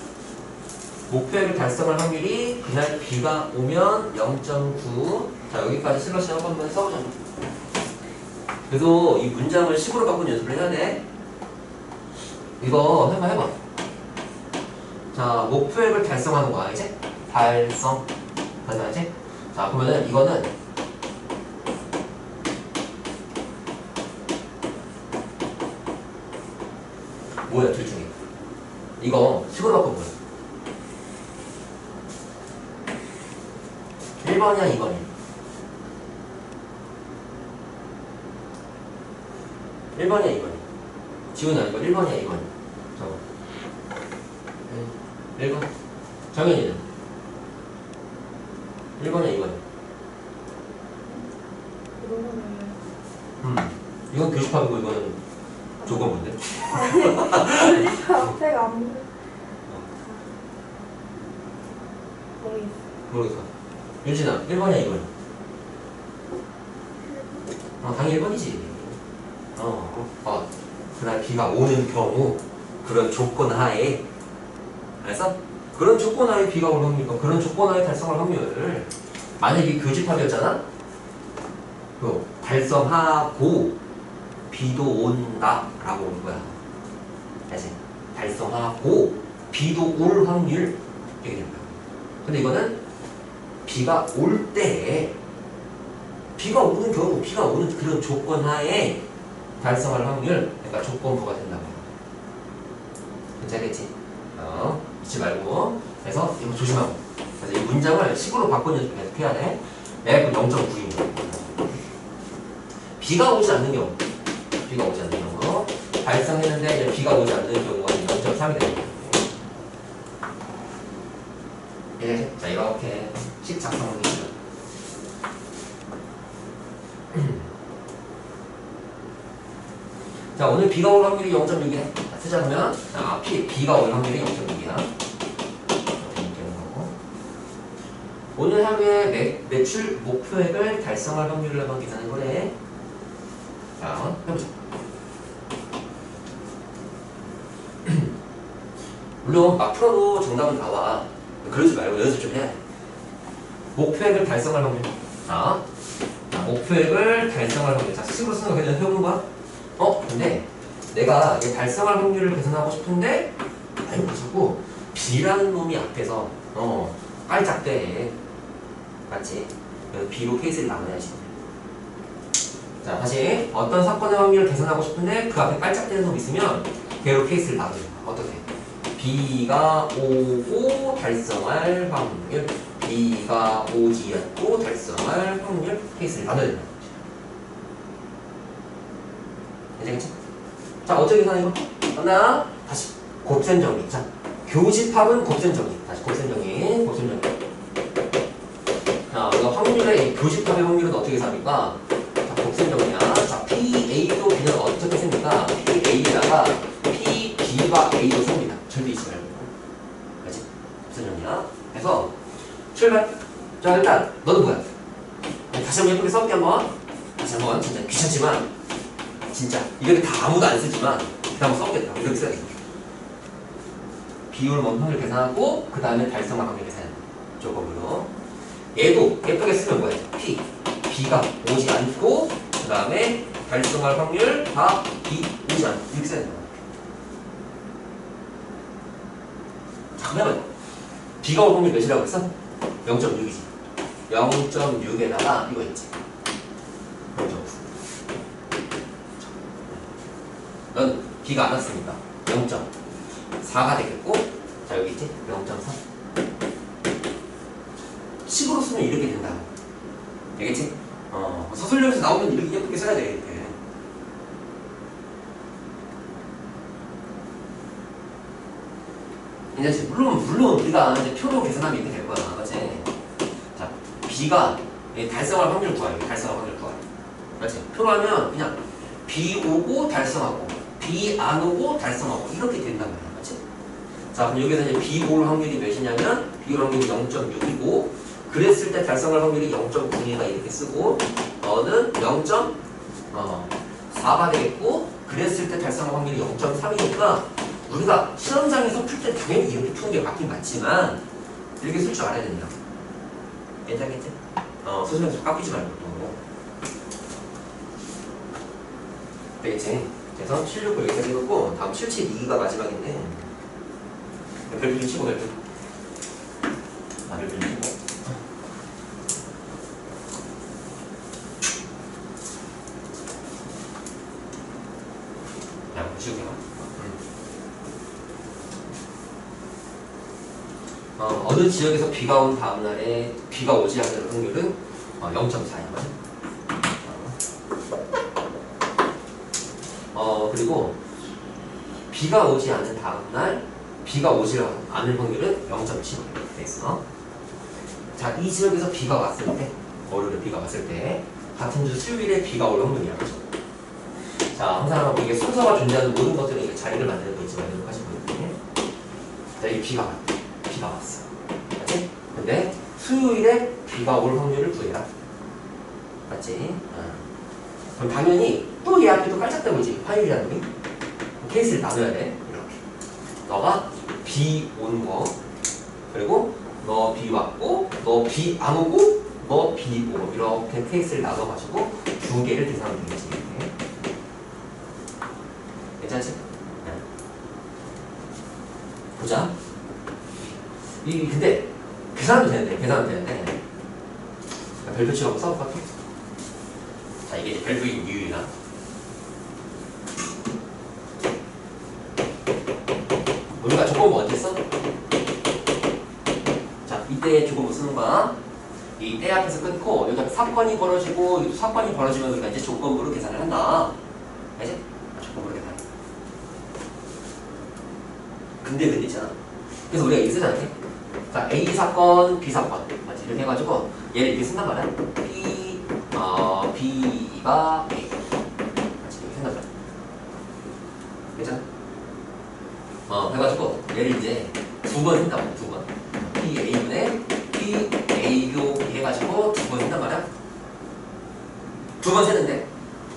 그날 비가 오면 0.9. 자, 여기까지 슬러시 한 번만 써보자. 그래도 이 문장을 식으로 바꾼 연습을 해야 돼. 이거 한번 해봐. 자, 목표액을 달성하는 거야 이제. 달성. 가능하지? 자, 그러면은 이거는 뭐야 둘 중에. 이거 식으로 바꾼 거야. 1번이야 2번이야? 1번이야 2번이야? 지훈아 이거 1번이야 2번이야? 잠깐만 1번? 정현이는? 1번이야 2번이야? 이거는 이건 교집합이고 이거는 조건문데? 앞에가 안 보여. 모르겠어. 모르겠어. 윤진아 1번이야 2번이야? 당연히 1번이지. 그날 비가 오는 경우 그런 조건 하에 알았어? 그런 조건 하에 비가 올 확률, 그런 조건 하에 달성할 확률 만약에 교집합이었잖아? 그 달성하고 비도 온다 라고 올 거야. 알지? 달성하고 비도 올 확률 이렇게 된 거야. 근데 이거는 비가 올 때 비가 오는 경우 비가 오는 그런 조건 하에 달성할 확률 그러니까 조건부가 된다고. 괜찮겠지? 잊지 말고. 그래서 이거 조심하고. 그래서 이 문장을 식으로 바꾸는 연습 계속 해야 돼. 내가 0.9인 거야. 비가 오지 않는 경우 비가 오지 않는 경우 달성했는데 이제 비가 오지 않는 경우가 0.3이 되는 거야. 예, 자 이렇게 식 작성합니다. 자 오늘 비가 올 확률이 0.6이네. 쓰자 그러면 비가 올 확률이 0.6이야. 오늘 하루에 매출 목표액을 달성할 확률을 계산한 거래. 자 해보자. 물론 막 풀어도 정답은 나와. 그러지 말고 연습 좀 해야 돼. 목표액을 달성할 확률. 목표액을 달성할 확률. 자, 식으로 쓰는 거 그냥 해보는 거야. 근데 내가 이 달성할 확률을 계산하고 싶은데 아이고 자꾸 B라는 놈이 앞에서 깔짝대. 맞지? 그래서 B로 케이스를 나눠야지. 자, 다시 어떤 사건의 확률을 계산하고 싶은데 그 앞에 깔짝대는 놈이 있으면 걔로 케이스를 나눠야 돼. 어떻게? B가 오고 달성할 확률, B가 오지 않고 달성할 확률 케이스를 나눠야 된다. 괜찮겠지? 자, 어떻게 계산해 이거? 하나, 다시 곱셈 정리. 자, 교집합은 곱셈 정리. 다시 곱셈 정리, 곱셈 정리. 자, 우리가 확률의 교집합의 확률은 어떻게 계산합니까? 자, 곱셈 정리야. 자, PA도 B는 어떻게 씁니까? PA에다가 B가 A로 씁니다. 절대 잊지 말고. 그렇지? 무슨 정리야? 그래서 출발. 자, 일단 너는 뭐야? 다시 한번 예쁘게 써볼게 한번. 다시 한번 진짜 귀찮지만 진짜 이렇게 다 아무도 안 쓰지만 일단 한번 써보겠다. 이렇게 써야겠다. 비율 원평을 계산하고 그 다음에 달성할 확률 계산. 조건으로. 얘도 예쁘게 쓰면 뭐야? B가 오지 않고 그 다음에 달성할 확률 다 B 오지 않고 이렇게 써야 된다. 잠깐만. B가 올 확률 몇이라고 했어? 0.6이지. 0.6에다가 이거 있지. 0.9. 넌 B가 안 왔으니까 0.4가 되겠고, 자 여기 있지? 0.3. 식으로 쓰면 이렇게 된다. 알겠지? 서술형에서 나오면 이렇게 예쁘게 써야 돼. 이렇게. 이제 물론 우리가 이제 표로 계산하면 이렇게 될 거야, 맞지? 자, B가 달성할 확률 구하요. 달성할 확률 구하요. 맞지? 표로 하면 그냥 B 오고 달성하고 B 안 오고 달성하고 이렇게 된단 말이야, 맞지? 자, 그럼 여기서 이제 B 올 확률이 몇이냐면 B 올 확률이 0.6이고 그랬을 때 달성할 확률이 0.9니까 이렇게 쓰고 너는 0.4가 되겠고 그랬을 때 달성할 확률이 0.3이니까 우리가 시험장에서 풀 때 당연히 이렇게 푸는 게 맞긴 맞지만 이렇게 쓸 줄 알아야 된다. 괜찮겠지? 소설에서 깎이지 말고 또. 되겠지? 그래서 769 여기까지 해놓고 다음 772가 마지막인데 별표 좀 치고 별표. 별표 좀 치고. 야, 치우게 봐. 어느 지역에서 비가 온 다음날에 비가 오지 않을 확률은 0.4인 거죠. 그리고 비가 오지 않은 다음날 비가 오지 않을 확률은 0.7 돼 있어. 자, 이 지역에서 비가 왔을 때, 월요일에 비가 왔을 때 같은 주 수요일에 비가 올 확률이야. 그죠? 자, 항상 이게 순서가 존재하는 모든 것들은 이게 자리를 만드는 거 있지 말도록 하시면 돼요. 자, 이 비가 왔어. 맞지? 근데 수요일에 비가 올 확률을 구해라. 맞지? 그럼 당연히 또 얘 앞에 또 깔짝대고지. 화요일이라는 게 케이스를 나눠야 돼. 이렇게. 너가 비 온 거, 그리고 너 비 왔고, 너 비 안 오고, 너 비 오고, 이렇게 케이스를 나눠가지고 두 개를 계산하면 되겠지. 이렇게. 괜찮지? 네. 보자. 근데 계산은 되는데 별표 치고 써볼까? 자, 이게 별표인 이유가 우리가 조건부 언제 써? 자, 이때 조건부 쓰는 거야. 이 때 앞에서 끊고 여기 사건이 벌어지고 여기도 사건이 벌어지면 우리가 이제 조건부로 계산을 한다. 알지? 조건부로 계산. 근데 있잖아. 그래서 우리가 이렇게 쓰잖아. 자, A 사건, B 사건. 맞지? 이렇게 해가지고 얘를 이렇게 쓴단 말이야. B가 A. 맞지? 이렇게 쓴단 말이야. 괜찮아? 해가지고 얘를 이제 두 번 쓴다고. 두 번. PA분의 PA 교 B 해가지고 두 번 쓴단 말이야. 두 번 세는데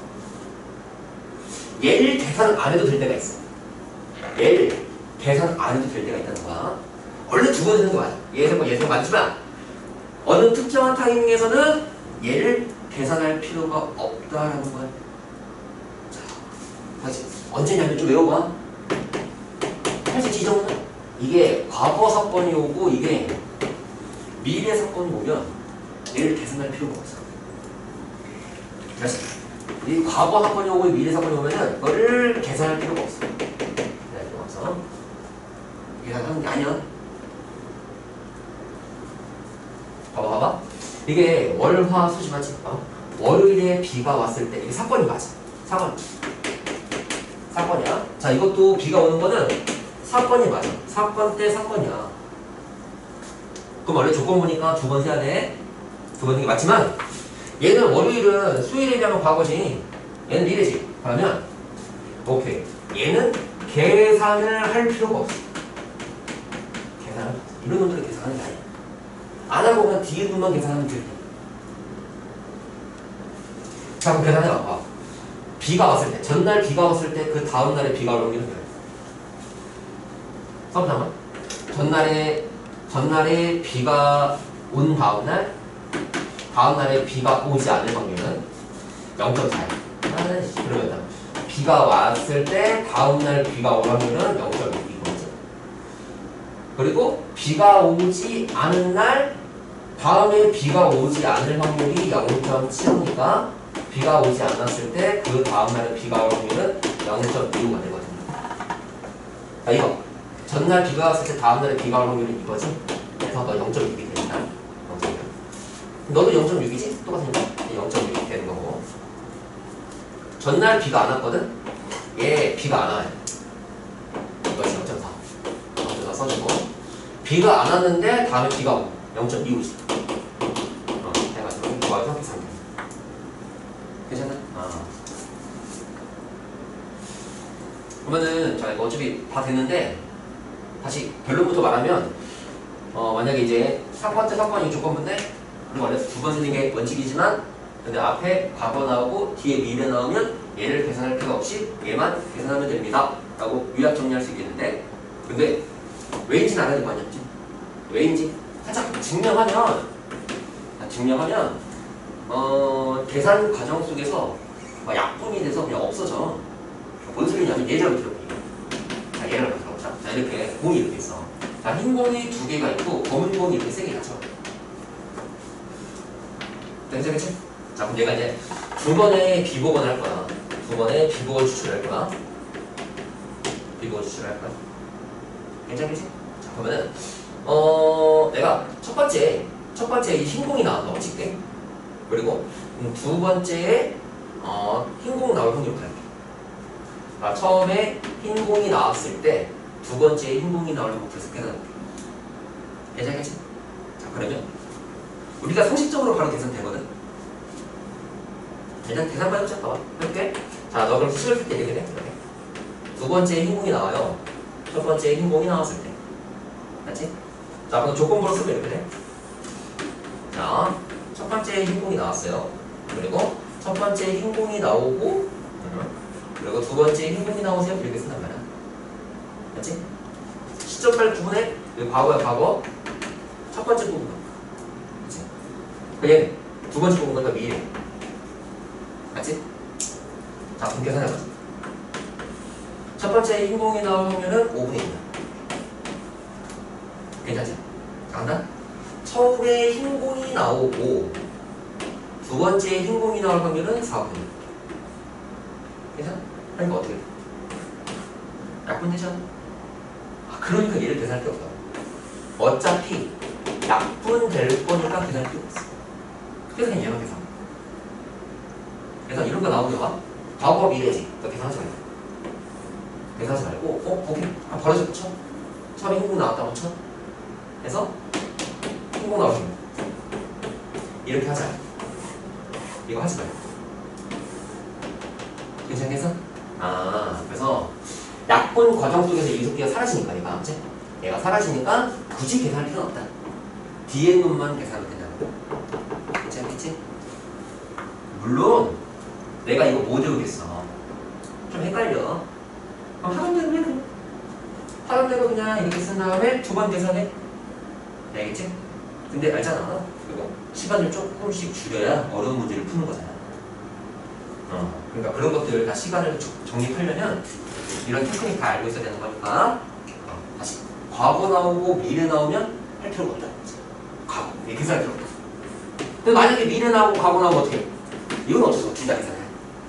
얘를 계산 안 해도 될 때가 있어. 얘를 계산 안 해도 될 때가 있다는 거야. 원래 두 번 세는 게 맞아. 얘는 맞지만 어느 특정한 타이밍에서는 얘를 계산할 필요가 없다라는 거야. 자, 다시 언제냐면 좀 외워봐. 사실 이 정도는 이게 과거 사건이 오고 이게 미래 사건이 오면 얘를 계산할 필요가 없어. 다시 이 과거 사건이 오고 미래 사건이 오면은 너를 계산할 필요가 없어. 필요가 없어. 계산하는 게 아니야. 봐봐. 이게 월화 수지 맞지? 월요일에 비가 왔을 때 이게 사건이 맞아. 사건이야. 자, 이것도 비가 오는 거는 사건이 맞아. 사건 때 사건이야. 그럼 원래 조건부니까 두 번 세야 돼. 두 번 세는 게 맞지만 얘는 월요일은 수요일에 비하면 과거지. 얘는 미래지. 그러면 오케이. 얘는 계산을 할 필요가 없어. 이런 놈들은 계산하는 게 아니야. 안 하고 그냥 뒤에 분만 계산하면 돼. 자, 그럼 계산해봐. 비가 왔을 때, 전날 비가 왔을 때 그 다음날에 비가 올 확률은 그래. 써보자면 전날에 비가 온 다음날에 비가 오지 않을 확률은 0.4야. 그러면 비가 왔을 때 다음날 비가 올 확률은 0.6인 거지. 그리고 비가 오지 않은 날 다음에 비가 오지 않을 확률이 0.7이니까 비가 오지 않았을 때 그 다음날에 비가 올 확률은 0.25가 되거든요. 자, 이거 전날 비가 왔을 때 다음날에 비가 올 확률은 이거지. 그래서 너 0.6이 된다. 0.6. 너도 0.6이지? 똑같으니까 0.6이 되는 거고. 전날 비가 안 왔거든? 얘 비가 안 와요. 이것이 0.4 써주고, 비가 안 왔는데 다음에 비가 오고 0.25지. 해가지고 좋아서 계산돼. 괜찮나? 그러면은 자, 이거 어차피 다 됐는데 다시 결론부터 말하면 만약에 이제 사건 때 사건이 조건부인데 우리 원래 두 번 쓰는 게 원칙이지만 근데 앞에 과거 나오고 뒤에 미래 나오면 얘를 계산할 필요 없이 얘만 계산하면 됩니다 라고 요약 정리할 수 있겠는데 근데 왜인지는 알아야 될 거 아니야? 왜인지 살짝 증명하면 계산 과정 속에서 약분이 돼서 그냥 없어져. 뭔 소리냐면 예를 들어볼게요. 예를 들어보자. 자, 이렇게 공이 이렇게 있어. 자, 흰 공이 두 개가 있고 검은 공이 이렇게 세 개가 있죠. 그치? 자, 그럼 얘가 이제 두 번의 비복원을 할 거야. 두 번의 비복원 추출을 할 거야. 비복원 추출을 할 거야. 괜찮겠지? 자, 그러면은 내가 첫 번째 이 흰공이 나온다고 칠게. 그리고 두 번째에 흰공 나올 확률을 갈게. 아, 처음에 흰공이 나왔을 때 두 번째에 흰공이 나올 확률을 계산할게. 괜찮겠지? 자, 그러면 우리가 상식적으로 바로 계산되거든. 일단 계산만 해보자. 봐봐. 해볼게. 자, 너 그럼 수식을 쓸 때 이렇게 돼. 이렇게. 두 번째에 흰공이 나와요. 첫 번째에 흰공이 나왔을 때. 맞지? 자, 그럼 조건부로 쓰면 이렇게 돼. 자, 첫 번째 흰공이 나왔어요. 그리고 첫 번째 흰공이 나오고, 그리고 두 번째 흰공이 나오세요. 이렇게 쓴단 말이야. 맞지? 시점별 구분에 여기 과거야, 과거. 첫 번째 부분. 맞지? 얘는 두 번째 부분 거니까 미래. 맞지? 자, 그럼 계산해봐. 첫 번째 흰공이 나올 확률은 5분의 1이야. 괜찮지? 간다? 처음에 흰공이 나오고 두 번째 흰공이 나올 확률은 4분의 1. 괜찮아? 그러니까 어떻게 돼? 약분 되잖아? 그러니까 얘를 계산할 게 없다. 어차피 약분 될 거니까 계산할 필요 없어. 그래서 그냥 얘만 계산. 그래서 이런 거 나오면 봐. 과거 미래지. 너 계산하지 말고. 계산하지 말고, 거기 버려서 쳐. 처음에 흰공 나왔다고 쳐. 해서 흰공 나오시면 이렇게 하자. 이거 하지 말고. 괜찮겠어? 그래서 약분 과정 속에서 이속기가 사라지니까 얘가 사라지니까 굳이 계산할 필요는 없다. 뒤에 놈만 계산하면 된다고. 괜찮겠지? 물론 내가 이거 못 외우겠어. 좀 헷갈려. 그럼 하던 대로 해. 그럼 하던 대로 그냥 이렇게 쓴 다음에 두 번 계산해. 알겠지? 근데 알잖아. 그리고 시간을 조금씩 줄여야 어려운 문제를 푸는 거잖아. 그러니까 그런 것들을 다 시간을 정립하려면 이런 테크닉 다 알고 있어야 되는 거니까. 다시 과거 나오고 미래 나오면 할 필요가 없다. 과거 이렇게 계산할 필요 없어. 근데 만약에 미래 나오고 과거 나오면 어떻게 해? 이건 어쩔 수 없어. 둘 다 계산해.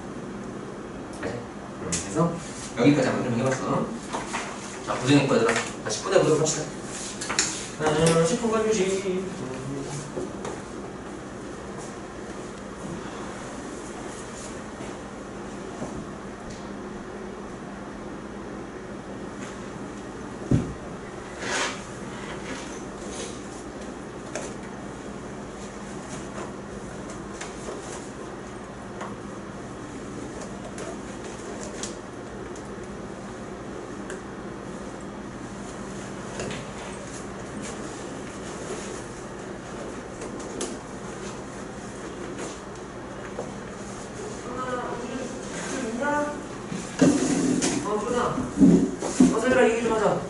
그래서 여기까지 한번 설명해봤어. 자, 고생했고 얘들아. 다시 10분에 보도록 합시다. 10분간 휴식. 서준아 얘기 좀 하자.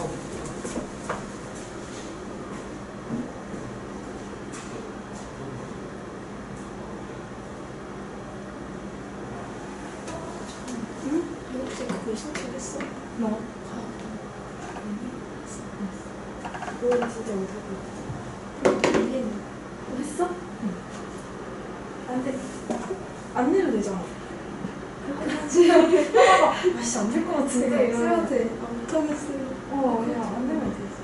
혹시 그거 신청했어? 뭐? 그거 진짜 못하고 했어? 응. 안돼. 안 내도 되잖아. 아씨 안 될 것 같은데. 엑스한테 못하겠어요. 그냥 안 되면 되지.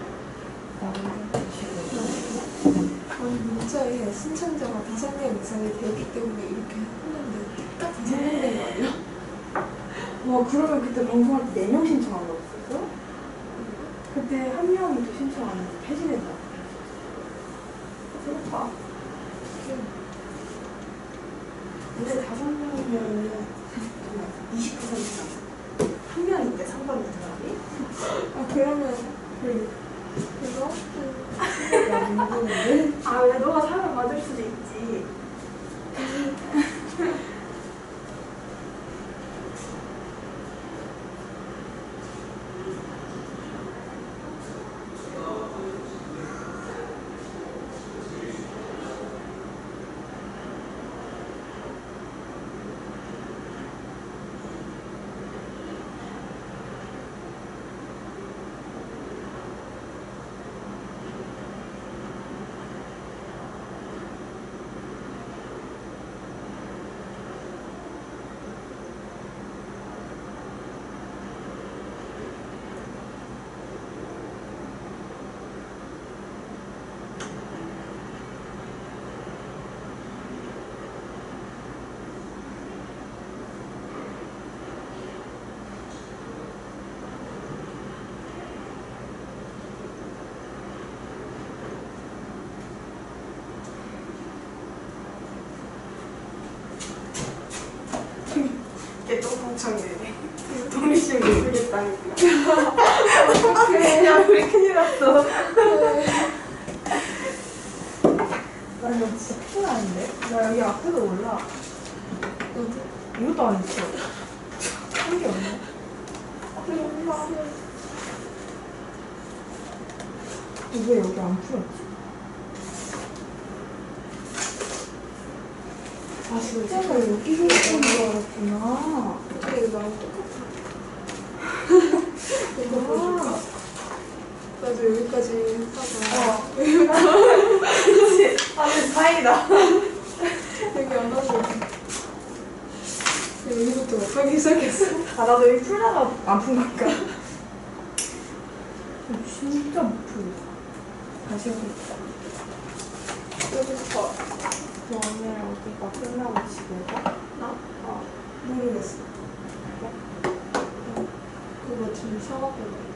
아니 문자에 신청자가 비상계 이상이 되기 때문에 이렇게 했는데 딱 비상계된 거 아니야? 와 그러면 그때 방송할 때 4명 신청한 거 없었어? 그때 한 명이 또 신청 안 해서 폐지된다. 그렇다. 근데 5명이면 20% 이상. 한 명인데 3번인 사람이? 그러면 그래서? 왜 너가 사람 맞을 수도 있지. 창창네. 동시에 예쁘겠다니까. 어떡해. 야, 우리 큰일 났어. 나 이거 진짜 큰일 나는데? 나 여기 앞에도 올라. 어디? 이것도 안 있어. 한 게 없네. 앞에 올라. 왜 여기 안 풀었지? 아, 진짜가 여기서 있는 줄 알았구나. 어떻게 나랑 똑같아. 이거 나도 여기까지 하다가. 그치? 아, 근데 다행이다. 여기 안 하고. 여기부터 막 하기 시작했어. 아, 나도 여기 풀다가 안 푼 거니까. 진짜 못 풀어. 다시 해볼까? 여기부터. 너 오늘 어디가 끝나고 집에 가? 나? 모르겠어. 그거 지금 샤워하고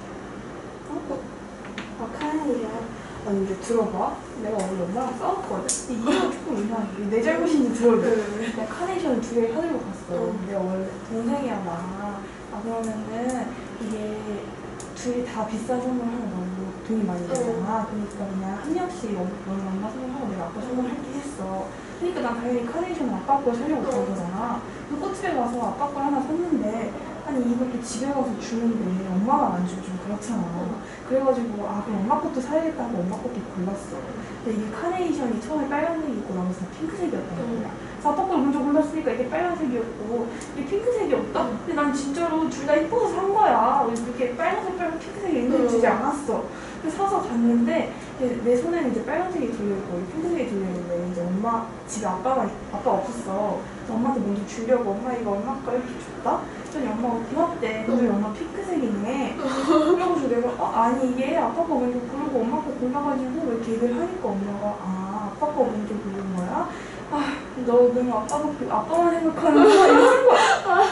카연이야. 아니 근데 들어봐. 내가 원래 엄마랑 싸웠거든? 근데 이거 조금 이상해. 내 잘못인지 들어줘. 내가 카네이션을 2개 사들고 갔어. 내가 원래 동생이야 나. 그러면은 이게 둘이 다 비싼 선물 하면 너무 돈이 많이 들잖아. 그러니까 그냥 한 명씩 너는 엄마 선물하고 내가 아빠 선물할게 했어. 그러니까 난 당연히 카네이션을 아빠 걸 사려고 간 거잖아. 그 꽃집에 가서 아빠 걸 하나 샀는데 아니 이것도 집에 가서 주는데 엄마가 안 주면 좀 그렇잖아. 그래가지고 그럼 엄마 것도 사야겠다고 엄마 것도 골랐어. 근데 이게 카네이션이 처음에 빨간색이 있고 나머지 다 핑크색이었단 말이야. 그래서 아빠 걸 먼저 골랐으니까 이게 빨간색이었고 이게 핑크색이 없다? 근데 난 진짜로 둘 다 예뻐서 산 거야. 이렇게 빨간색 빨간 핑크색이 있는데 주지 않았어. 그래서 사서 갔는데 내 손에는 이제 빨간색이 들려있고 핑크색이 들려있는데 이제 엄마 집에 아빠 없었어. 엄마한테 먼저 주려고 엄마 이거 엄마 거 이렇게 줬다? 그랬더니 엄마가 고맙대. 근데 엄마 핑크색이네. 그래가지고 내가 아니 이게 아빠 거 먼저 고르고 엄마 거 골라가지고 이렇게 얘기를 하니까 엄마가 아빠 거 먼저 고른 거야? 너는 아빠만 생각하는 거야? 이러는 거야.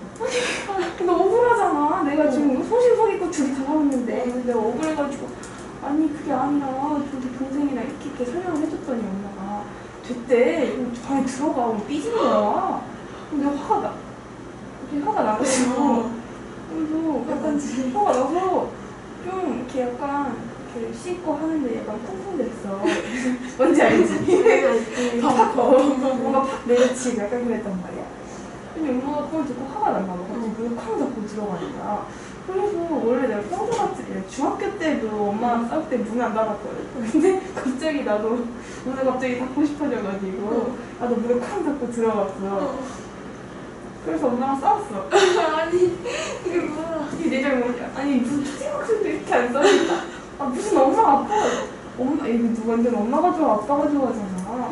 너 억울하잖아. 내가 지금 소심하겠고 둘이 다 나왔는데 내가 억울해가지고 아니 그게 아니라 저기 동생이랑 이렇게 설명을 해줬더니 엄마가 됐대. 방에 들어가. 우리 삐진 거야. 근데 화가 나가지고 그래서 약간 화가 나서 좀 이렇게 약간 이렇게 씻고 하는데 약간 쿵쿵 됐어. 뭔지 알지? 뭔가 팍 내려치고 약간 그랬단 말이야. 근데 엄마가 그걸 듣고 화가 났나 봐. 갑자기 문을 쾅 닫고 들어가는 거야. 그래서 원래 내가 평소 같은 중학교 때도 엄마랑 싸울 때 문을 안 닫았거든. 근데 갑자기 나도 문을 갑자기 닫고 싶어져가지고 나도 문을 쾅 닫고 들어갔어. 그래서 엄마랑 싸웠어. 아니 이게 뭐야? 이게 내 잘못이야. 아니 무슨 초등학생도 이렇게 안 싸우니까. 무슨 엄마 아빠 엄마 이거 누구한테 엄마가 좋아 아빠가 좋아하잖아.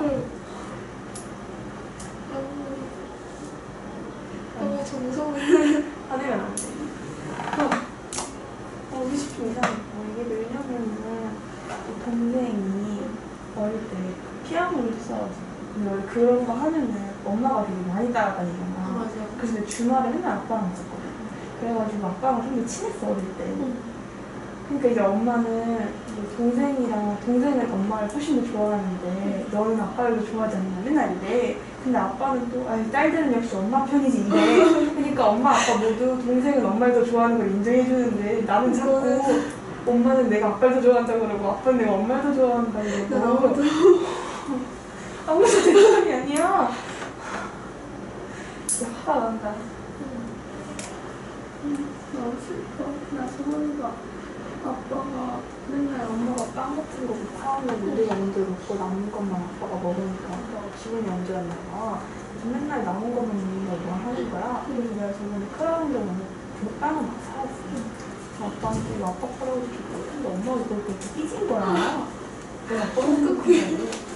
너무 정성을 화내면 안 돼. 우리 집 좀 이상해. 이게 왜냐면은 동생이 어릴 때 피아노를 쳤어. 근데 그런 거 하면은 엄마가 되게 많이 따라다니잖아. 맞아. 그래서 내가 주말에 맨날 아빠랑 있었거든. 그래가지고 아빠랑 좀 더 친했어 어릴 때. 그러니까 이제 엄마는 동생은 엄마를 훨씬 더 좋아하는데 너는 아빠를 더 좋아하지 않냐 맨날 이래. 근데 아빠는 또 딸들은 역시 엄마 편이지 이래. 그러니까 엄마 아빠 모두 동생은 엄마를 더 좋아하는 걸 인정해주는데 나는 자꾸 엄마는 내가 아빠를 더 좋아한다고 그러고 아빠는 내가 엄마를 더 좋아한다고 그러고 아무것도 대단한 게 아니야. 진짜 화가 난다. 너무 슬퍼. 나 소원이가 아빠가 맨날 엄마가 빵 같은 거 사오면 우리가 먼저 먹고 남은 것만 아빠가 먹으니까 아빠가 기분이 안 좋았나 봐. 그래서 맨날 남은 것만 먹는다고 하는 거야. 그래서 내가 저번에 크라운점에 그 빵을 막 사왔어. 아빠한테 이거 아빠 거라고 줬고 근데 엄마가 그걸 그렇게 삐진 거야. 내가 아빠가 생각한다고.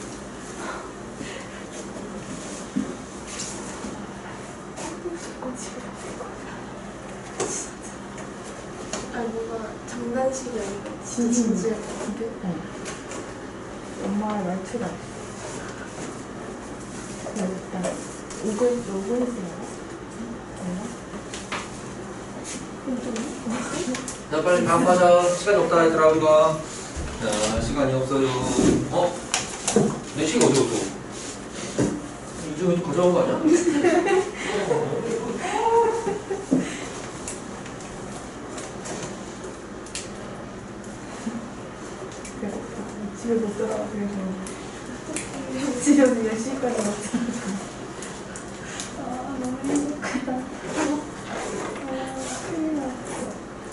아니 뭔가 장난식이 아니라 진심이야. 진지하게. 엄마의 말투가 일단 오고 있어요. 자 빨리 다음 가자. 시간이 없다 얘들아 우리가. 자 시간이 없어요. 내 시간 어디 갔어? 이제 왠지 가져간 거 아니야? 집에서 10시까지 먹자. 아, 너무 행복하다. 큰일 났어.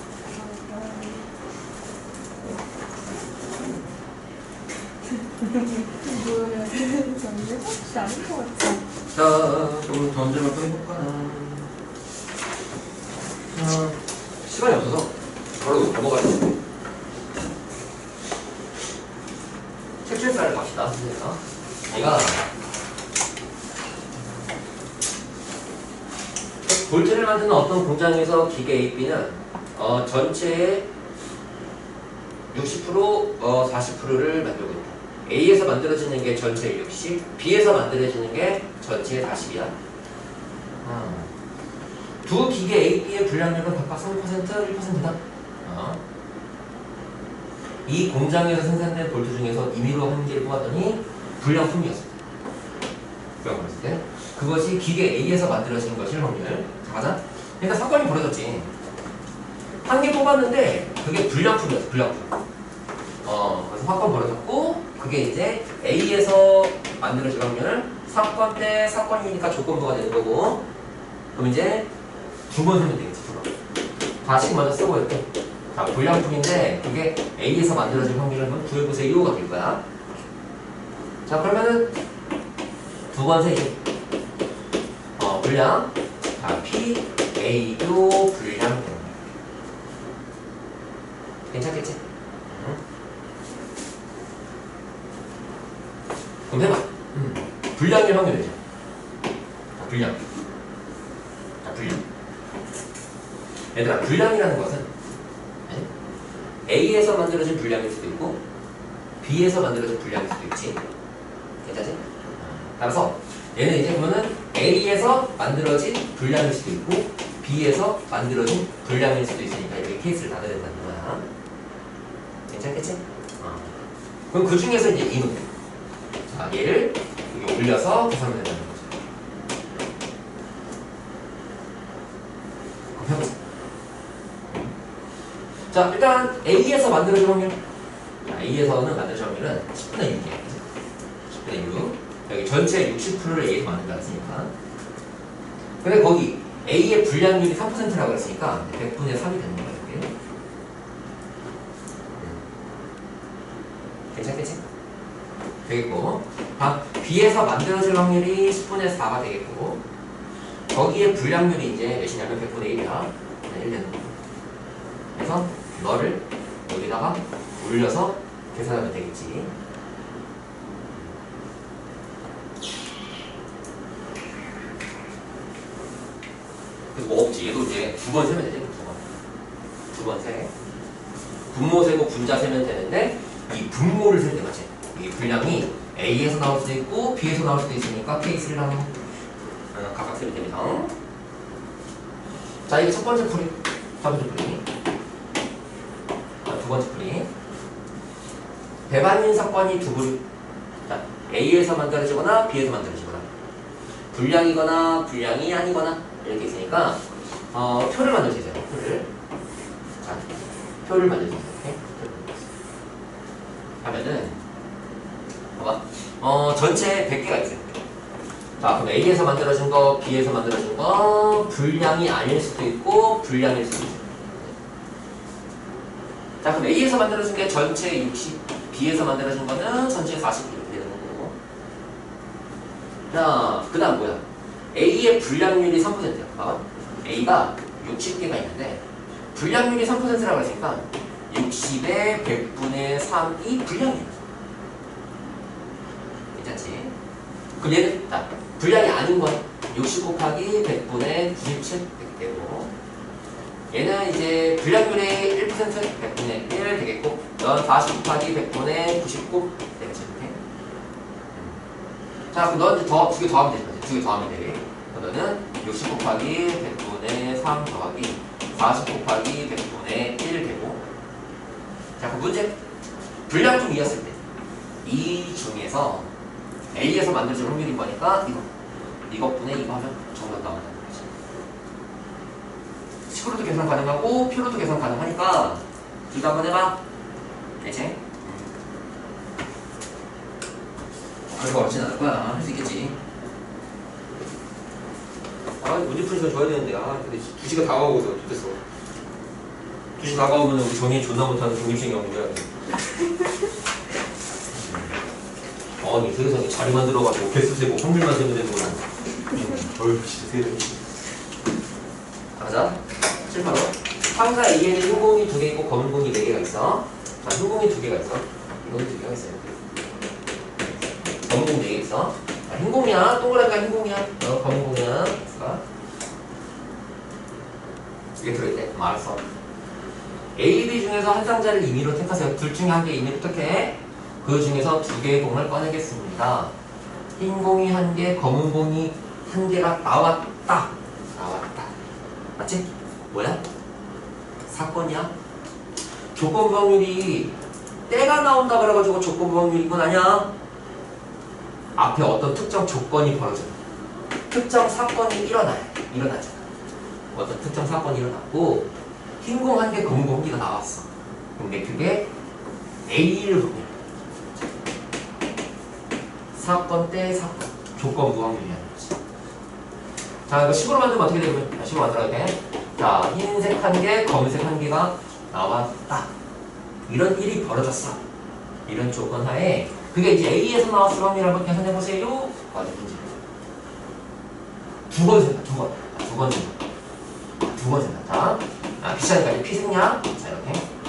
뭐야, 전데 혹시 아닌 것 같아. 자, 그럼 던지를 또 해볼까? 자, 시간이 없어서 바로 넘어가겠습니다. 책출사를 갑시다. 얘가 볼트를 만드는 어떤 공장에서 기계 A, B는 전체의 60%, 40%를 만들고 있다. A에서 만들어지는 게 전체의 60, B에서 만들어지는 게 전체의 40이야. 두 기계 A, B의 분량률은 각각 3%, 1%다. 이 공장에서 생산된 볼트 중에서 임의로 한 개를 뽑았더니 불량품이었습니다. 그랬을 때 그것이 기계 A에서 만들어진 것일 확률. 맞아? 그러니까 사건이 벌어졌지. 한 개 뽑았는데 그게 불량품이었어. 불량품. 그래서 사건 벌어졌고 그게 이제 A에서 만들어질 확률. 사건 때 사건이니까 조건부가 되는 거고. 그럼 이제 두 번 쓰면 되겠지. 두 번. 다시 먼저 쓰고 이렇게. 자, 불량품인데 그게 A에서 만들어질 확률을 한번 구해보세요가 될 거야. 자, 그러면은 두 번 세기. 불량. 자, P, A도 불량. 괜찮겠지? 그럼 해봐. 불량일 확률 되죠. 자, 불량. 자, 불량. 얘들아, 불량이라는 것은 A에서 만들어진 불량일 수도 있고 B에서 만들어진 불량일 수도 있지. 괜찮지? 따라서 얘는 이제 보면은 A에서 만들어진 불량일 수도 있고 B에서 만들어진 불량일 수도 있으니까 이렇게 케이스를 나눠야 된다는 거야. 괜찮겠지? 그럼 그 중에서 이제 이 문제. 자, 얘를 여기 올려서 계산을 된다는 거죠. 그럼 해보자. 자, 일단 A에서 만들어진 확률. 자, A에서는 만들어진 확률은 10분의 6이야. 10분의 6. 여기 전체 60%를 A에서 만든다 했으니까. 근데 거기 A의 불량률이 3%라고 했으니까 100분의 3이 되는 거야, 이게. 괜찮겠지? 되겠고. 다음, B에서 만들어질 확률이 10분의 4가 되겠고. 거기에 불량률이 이제 몇이냐면 100분의 1이야. 1 되는 거. 그래서 너를 여기다가 올려서 계산하면 되겠지. 그래서 뭐 없지. 얘도 이제 두 번 세면 되지. 두 번 세. 분모 세고 분자 세면 되는데 이 분모를 셀 때 맞지? 이 분량이 A에서 나올 수도 있고 B에서 나올 수도 있으니까 케이스를 한번 각각 세면 됩니다. 자, 이게 첫 번째 풀이. 첫 번째 풀이. 두 번째 풀이. 배반인 사건이 두 부류. 자, A에서 만들어지거나 B에서 만들어지거나 불량이거나 불량이 아니거나 이렇게 있으니까 표를 만들어주세요. 표를. 자, 표를 만들어주세요. 이렇게. 하면은 봐봐. 전체 100개가 있어요. 자, 그럼 A에서 만들어진 거, B에서 만들어진 거 불량이 아닐 수도 있고 불량일 수도 있어요. 자, 그럼 A에서 만들어진 게 전체 60, B에서 만들어진 거는 전체 40 이렇게 되는 거고. 자, 그 다음 뭐야? A의 불량률이 3%야. 봐봐. A가 60개가 있는데 불량률이 3%라고 했으니까 60의 100분의 3이 불량이야. 괜찮지? 그럼 얘는 자, 불량이 아닌 건 60 곱하기 100분의 97 이렇게 되고, 얘는 이제 불량률이 1% 100분의 1 되겠고, 넌 40 곱하기 100분의 99 되겠지. 이렇게. 자, 그럼 넌 이제 두 개 더하면 되지. 두 개 더하면 돼. 너는 60 곱하기 100분의 3 더하기 40 곱하기 100분의 1 되고. 자, 그 문제. 불량품이었을 때 이 중에서 A에서 만들어진 확률인 거니까 이것분의 이거 하면 정답 나온다는 거지. 식으로도 계산 가능하고 표로도 계산 가능하니까 둘 다 한번 해봐. 알지? 별거 어렵진 않을 거야. 할 수 있겠지. 아, 문제 푸는 시간 줘야 되는데. 아, 근데 2시가 다가오고서 됐어. 2시 다가오면 우리 정리 존나 못하는 중립생이 문제야. 아니, 세상에 자리 만들어가지고 개수 세고 확률 만들면 되는 거야. 어휴, 진짜 세상에. 가자. 7번으로. 상자 A에는 흰공이 2개 있고 검은 공이 4개가 있어. 자, 흰공이 2개가 있어. 흰공이 2개가 있어요. 검은 공 4개 있어. 자, 흰공이야. 동그라미가 흰공이야. 검은 공이야. 자. 이게 들어있대. 알았어. A, B 중에서 한 상자를 임의로 택하세요. 둘 중에 한 개 임의로 택해. 그 중에서 2개의 공을 꺼내겠습니다. 흰 공이 1개, 검은 공이 1개가 나왔다. 맞지? 뭐야? 사건이야? 조건 부합률이 때가 나온다 그래가지고 조건 부합률이군 아니야? 앞에 어떤 특정 조건이 벌어져요. 특정 사건이 일어나잖아. 어떤 특정 사건이 일어났고 흰 공 1개, 검은 공 1개가 나왔어. 근데 그게 A를 보면 사건 때 사건 조건 부합률이라는 거지. 자, 이거 식으로 만들면 어떻게 되냐면 식으로 만들어야 돼. 자, 흰색 1개, 검은색 1개가 나왔다. 이런 일이 벌어졌어. 이런 조건 하에 그게 이제 A에서 나왔을 확률을 한번 계산해 보세요. 맞아, 문제. 두 번 생각. 두 번 생각. 자, B자리까지 P 생략. 자, 이렇게.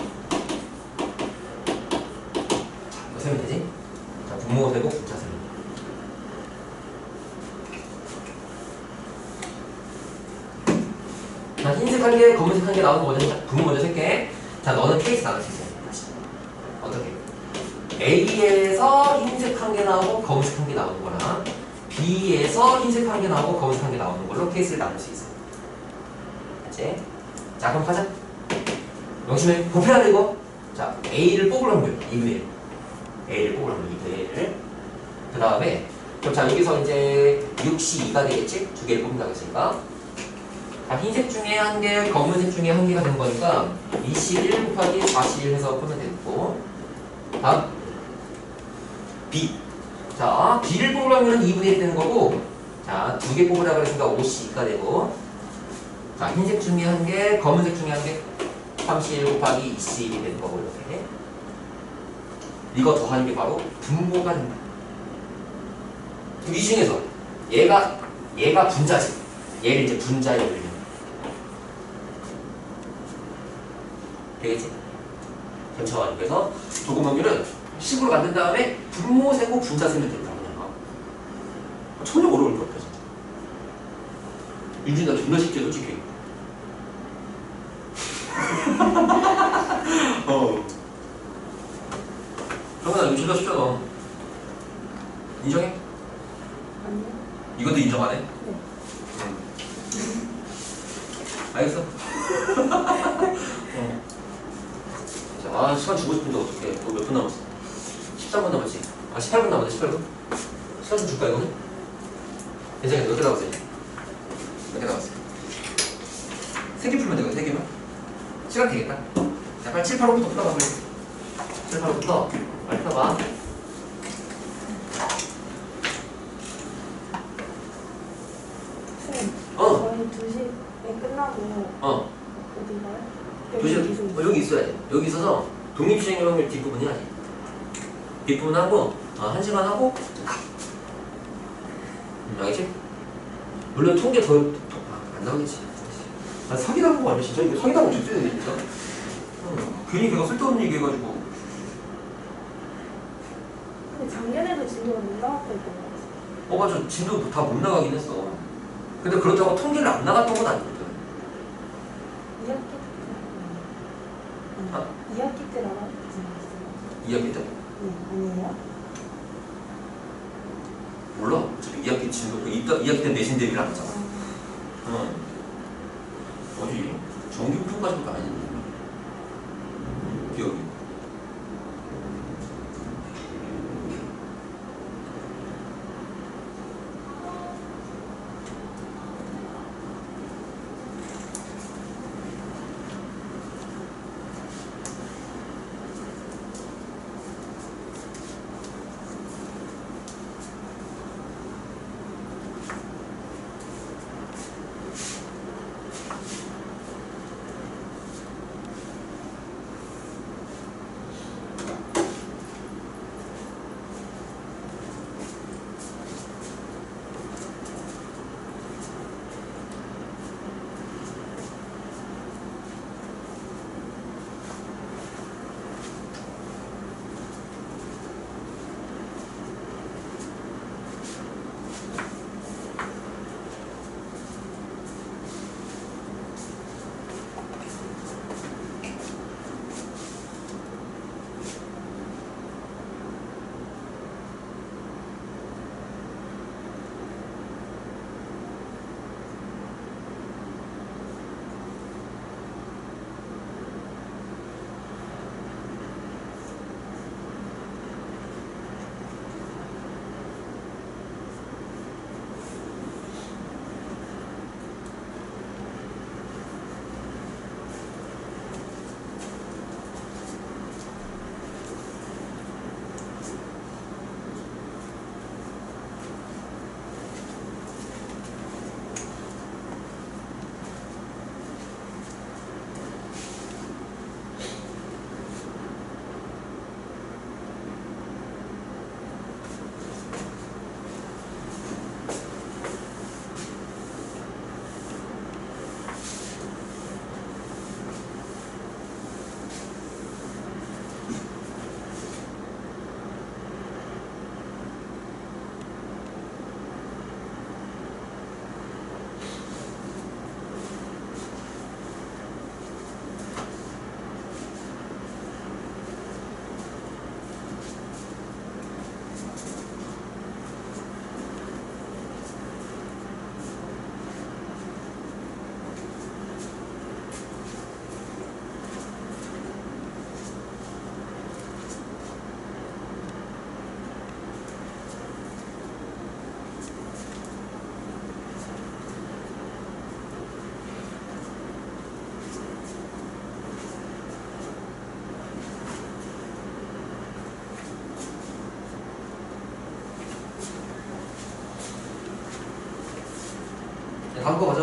자, 이거 세면 되지? 자, 분모가 되고 분자 세면. 자, 흰색 1개, 검은색 1개 나오는 거 먼저 분모 먼저 쓸게. 자, 너는 케이스 나눌 수 있어. 어떻게? A에서 흰색 1개 나오고 검은색 1개 나오는 거랑 B에서 흰색 1개 나오고 검은색 1개 나오는 걸로 케이스를 나눌 수 있어. 알지? 자, 그럼 가자. 명심해. 곱해야 돼, 이거. 자, A를 뽑을 확률 2분의 1. A를 뽑을 확률 2분의 1. 그 다음에, 그럼 자, 여기서 이제 6시 2가 되겠지? 2개를 뽑는다고 했으니까. 자, 흰색 중에 1개, 검은색 중에 1개가 된 거니까 21 곱하기 41 해서 풀면 되고. 다음 B. 자, B를 뽑으려면 2분의 1 되는 거고, 자, 2개 뽑으라 그랬으니까 52가 되고, 자, 흰색 중에 1개, 검은색 중에 1개, 31 곱하기 21이 되는 거고, 이렇게. 이거 더하는 게 바로 분모가 된다. 그럼 이 중에서 얘가 분자지. 얘를 이제 분자에 올리면 되겠지? 전체와 그래서 조건 확률은 식으로 만든 다음에 분모 세고 분자 세면 된다. 전혀 어려울 것 같아 진짜. 윤준이 나 존나 쉽지 솔직히. 정현아 이거 존나 쉽잖아. 인정해? 아니요. 이것도 인정 안 해? 네. 알겠어. 자, 시간 주고 싶은데 어떡해. 너 몇 분 남았어? 13분 남았지? 18분 남았네, 18분? 시간 좀 줄까, 이거는? 괜찮아, 몇 개 남았어, 이제? 몇 개 남았어? 3개 풀면 되거든, 3개만? 시간 되겠다. 자, 빨리 7, 8호부터 풀어봐, 빨리. 7, 8호부터 빨리 풀어봐. 저희 2시에 끝나고 어디 가요? 도시, 여기 있어야 돼. 여기 있어서 독립시행률 확률 뒷부분 해야지. 뒷부분 하고 1시간 하고 알겠지? 물론 통계 안 나오겠지. 사기당한 거 아니야 진짜? 이게 사기당한 거 진짜 진짜? 괜히 걔가 쓸데없는 얘기 해가지고. 근데 작년에도 진도가 못 나왔다 했던 거 같아요. 맞아. 진도 다 못 나가긴 했어. 근데 그렇다고 통계를 안 나갔던 건 아니거든. 2학기 때 나갔지 않았어요? 2학기 때? 네, 아니에요? 몰라. 어차피 2학기 진도 2학기 때 내신 대비를 안 하잖아. 어디? 정기 부품까지도 아니는데. 기억이. 다음 거 가자.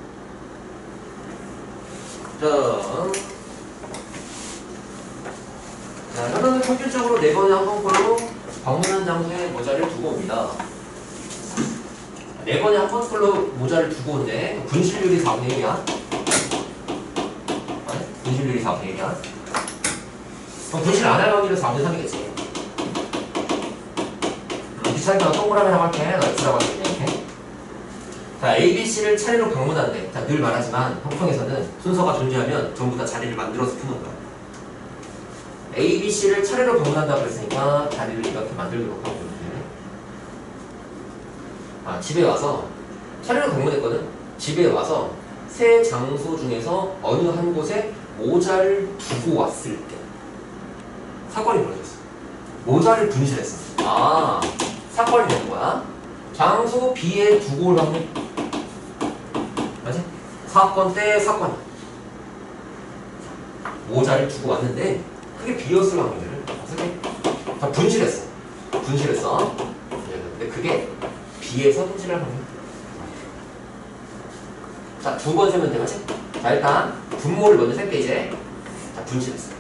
자, 현우는 평균적으로 4번에 한 번꼴로 방문한 장소에 모자를 두고 옵니다. 4번에 한 번꼴로 모자를 두고 온대. 분실률이 4분의 1이야. 분실률이 4분의 1이야. 그럼 분실 안 할 확률은 4분의 3이겠지. 귀찮으니까 동그라미 하나 할게. 나 X라고 할게. 이렇게. 자, A, B, C를 차례로 방문한대. 자, 늘 말하지만 형평에서는 순서가 존재하면 전부 다 자리를 만들어서 푸는 거야. A, B, C를 차례로 방문한다고 그랬으니까 자리를 이렇게 만들도록 하고 있네. 아, 집에 와서 차례로 방문했거든. 집에 와서 세 장소 중에서 어느 한 곳에 모자를 두고 왔을 때 사건이 벌어졌어. 모자를 분실했어. 아, 사건이 되는 거야. 장소 B에 두고 올 확률. 맞지? 사건 때 사건이야. 모자를 두고 왔는데 그게 B였을 확률을 어떻게? 다 분실했어. 분실했어. 근데 그게 B에서 분실할 확률. 자, 두 번 세면 돼, 맞지? 자, 일단 분모를 먼저 셀게 이제. 자, 분실했어.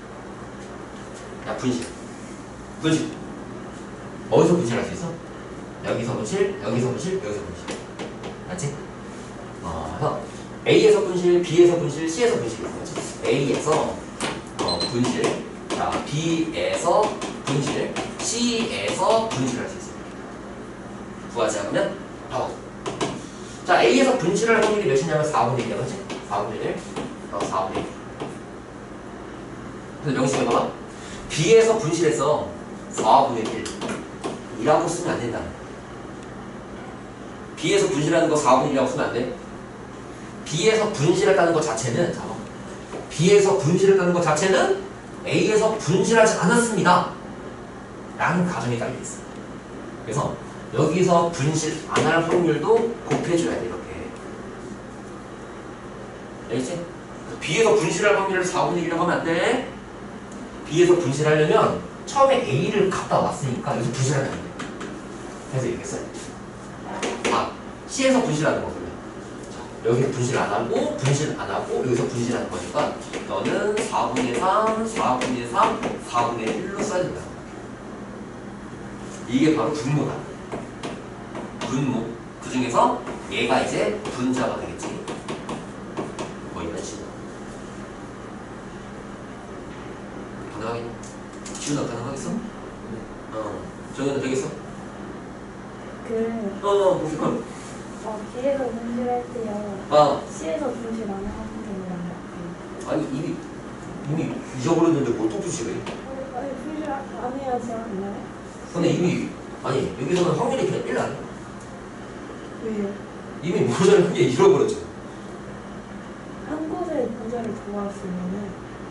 야, 분실. 분실. 어디서 분실할 수 있어? 여기서 분실, 여기서 분실, 여기서 분실. 맞지? 그래서 A에서 분실, B에서 분실, C에서 분실이 있는 거지. A에서 분실, 자, B에서 분실, C에서 분실할 수 있어. 구하지 않으면 바보. 자, A에서 분실할 확률이 몇이냐면 4분의 1이야, 그렇지? 4분의 1. 4분의 1. 그래서 명식해 봐봐. B에서 분실해서 4분의 1. 이라고 쓰면 안 된다. B에서 분실하는 거 4분의 1이라고 쓰면 안 돼. B에서 분실했다는 것 자체는, 잠깐만. B에서 분실했다는 것 자체는 A에서 분실하지 않았습니다. 라는 가정이 깔려있어. 그래서 여기서 분실 안 할 확률도 곱해줘야 돼, 이렇게. 알겠지? B에서 분실할 확률을 4분의 1이라고 하면 안 돼. B에서 분실하려면 처음에 A를 갖다 왔으니까 여기서 분실하면 안 돼. 그래서 이렇게 써야 돼. 아, C에서 분실하는 거거든요. 여기 분실 안 하고, 분실 안 하고, 여기서 분실하는 거니까 너는 4분의 3, 4분의 3, 4분의 1로 써야 된다. 이게 바로 분모다. 분모. 그 중에서 얘가 이제 분자가 되겠지. 뭐 이런 식으로. 가능하겠니? 지훈아 가능하겠어? 정현아 되겠어? 무슨 B에서 분실할 때요. C에서 분실 안 하는 경우랑 같아요. 아니 이미 잊어버렸는데 뭘 또 분실해? 아니 분실 안 해야지 않나요? 근데 이미 아니 여기서는 확률이 그냥 1 아니야? 왜요? 이미 모자를 그냥 잃어버렸잖아. 한 곳에 모자를 두고 왔으면은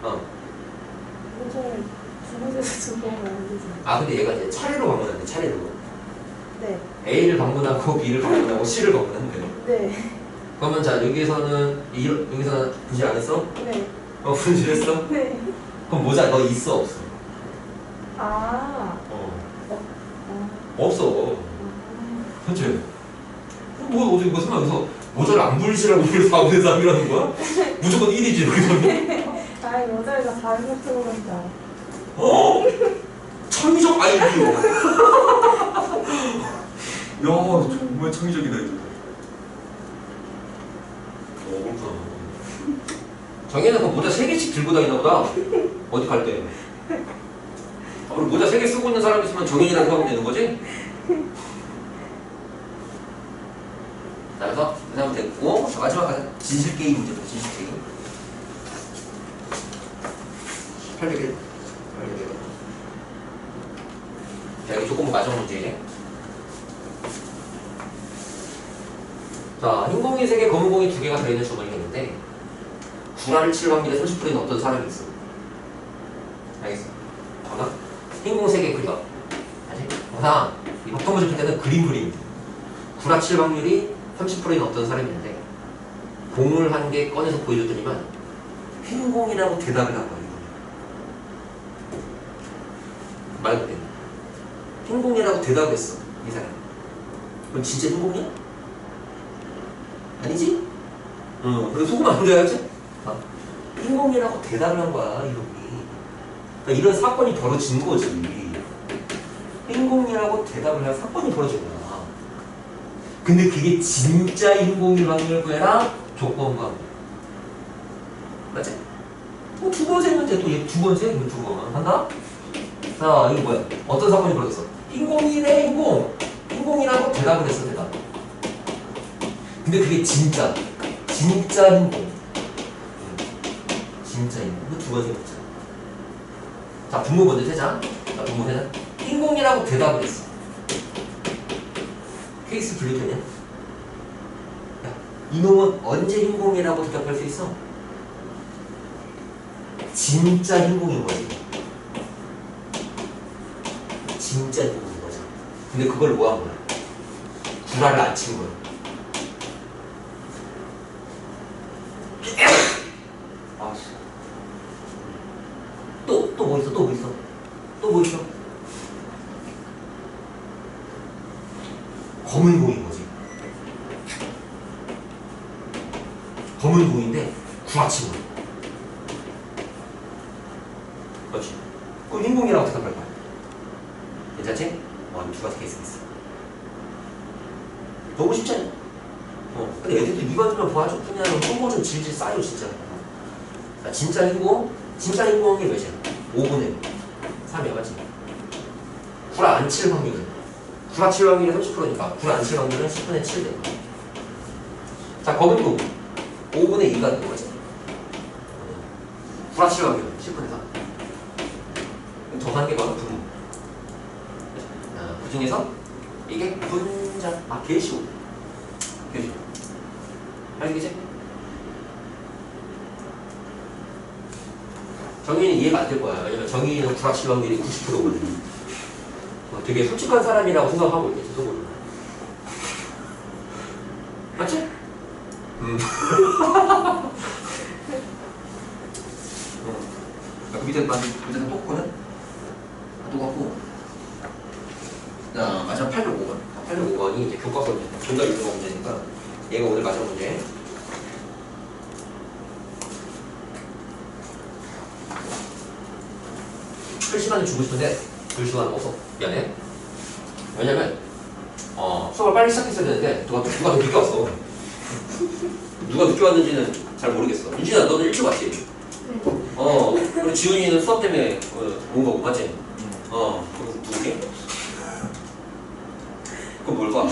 모자를 두 곳에서 두고 오면 안 되잖아요. 아 근데 얘가 이제 차례로 방문한대. 차례로. 네. A를 방문하고 B를 방문하고 C를 방문한대. 네. 그러면 자 여기서는 여기서는 분실 안 했어? 네. 분실했어? 네. 그럼 모자 너 있어 없어? 없어. 그치? 뭐 어디 설마 여기서 모자를 안 분실하고 이걸 4분의 3이라는 거야? 무조건 1이지 여기서는. 아니 모자가 다른 거 쓰고 간다. 창의적 아이디어. 야 정말 창의적이다 이거. 그렇구나. 정혜는 그 모자 3개씩 들고 다니나 보다. 어디 갈 때. 그리고 모자 3개 쓰고 있는 사람 있으면 정현이라고 생각하면 되는 거지? 자, 그래서 그 다음 됐고, 자, 마지막 가자. 진실 게임 문제다, 진실 게임. 801. 자, 여기 조금 마지막 문제. 자, 흰 공이 3개, 검은 공이 2개가 들어있는 주머니가 있는데, 구라를 칠 확률의 30%인 어떤 사람이 있어. 알겠어? 봐봐. 흰 공 3개 그려. 알지? 항상 이 보통 문제 풀 때는 그림 그림. 구라 칠 확률이 30%인 어떤 사람이 있는데 공을 한 개 꺼내서 보여줬더니만 흰 공이라고 대답을 한 거예요. 말 그대로 흰 공이라고 대답을 했어 이 사람. 그럼 진짜 흰 공이야? 아니지? 그리고 속으면 안 돼야지? 인공이라고 대답을 한 거야, 이놈이. 그러니까 이런 사건이 벌어진 거지. 인공이라고 대답을 할 사건이 벌어진 거야. 근데 그게 진짜 인공일 확률 구해라? 조건과. 맞지? 두 번째 문제 또 얘 두 번째? 이거 두 번. 한다? 자, 이거 뭐야? 어떤 사건이 벌어졌어? 인공이네, 인공. 인공이라고 대답을 했어, 대답. 근데 그게 진짜 인공. 진짜 인공. 이거 두 번째 문제. 자, 분모 먼저 세자. 자, 분모 세자. 인공이라고 대답을 했어. 케이스 분류되냐? 야, 이놈은 언제 인공이라고 대답할 수 있어? 진짜 인공인 거지. 진짜 인공인 거지. 근데 그걸 뭐 한 거야? 구라를 안 친 거야. 아씨. 또 뭐 있어? 또 뭐 있어? 또 뭐 있어? 검은 공인 거지. 검은 공인데 구라친 거야. 그렇지. 그럼 인공이라고 대답할 거야. 괜찮지? 두 가지 케이스가 있어. 너무 쉽지 않냐? 근데 애들도 이번 주면 봐줘. 그냥 홍보는 질질 쌓여 진짜. 자, 진짜 인공이 몇이야? 5분의 3이야, 맞지? 구라 안 칠 확률은? 구라 칠 확률이 30%니까 구라 안 칠 확률은 10분의 7 돼. 자, 검은 공 5분의 2가 되는 거지. 구라 칠 확률은 10분의 3. 더한 게 바로 분모. 그 중에서 이게 분자. 개시고. 개시고. 알겠지? 정의는 이해가 안 될 거야. 왜냐면 정의는 불확실 확률이 90%거든. 되게 솔직한 사람이라고 생각하고 있겠지, 속으로. 맞지? 그 밑에 문제는 똑같거든? 똑같고. 자, 마지막 805번. 805번이 이제 교과서 문제. 존나 유명한 문제니까 얘가 오늘 마지막 문제. 풀 시간을 주고 싶은데 줄 시간 없어. 미안해. 왜냐면 수업을 빨리 시작했어야 되는데 누가 더 늦게 왔어. 누가 늦게 왔는지는 잘 모르겠어. 윤진아, 너는 일찍 왔지? 그리고 지훈이는 수업 때문에 온 거고, 맞지? 그럼 누구게? 그럼 뭘까?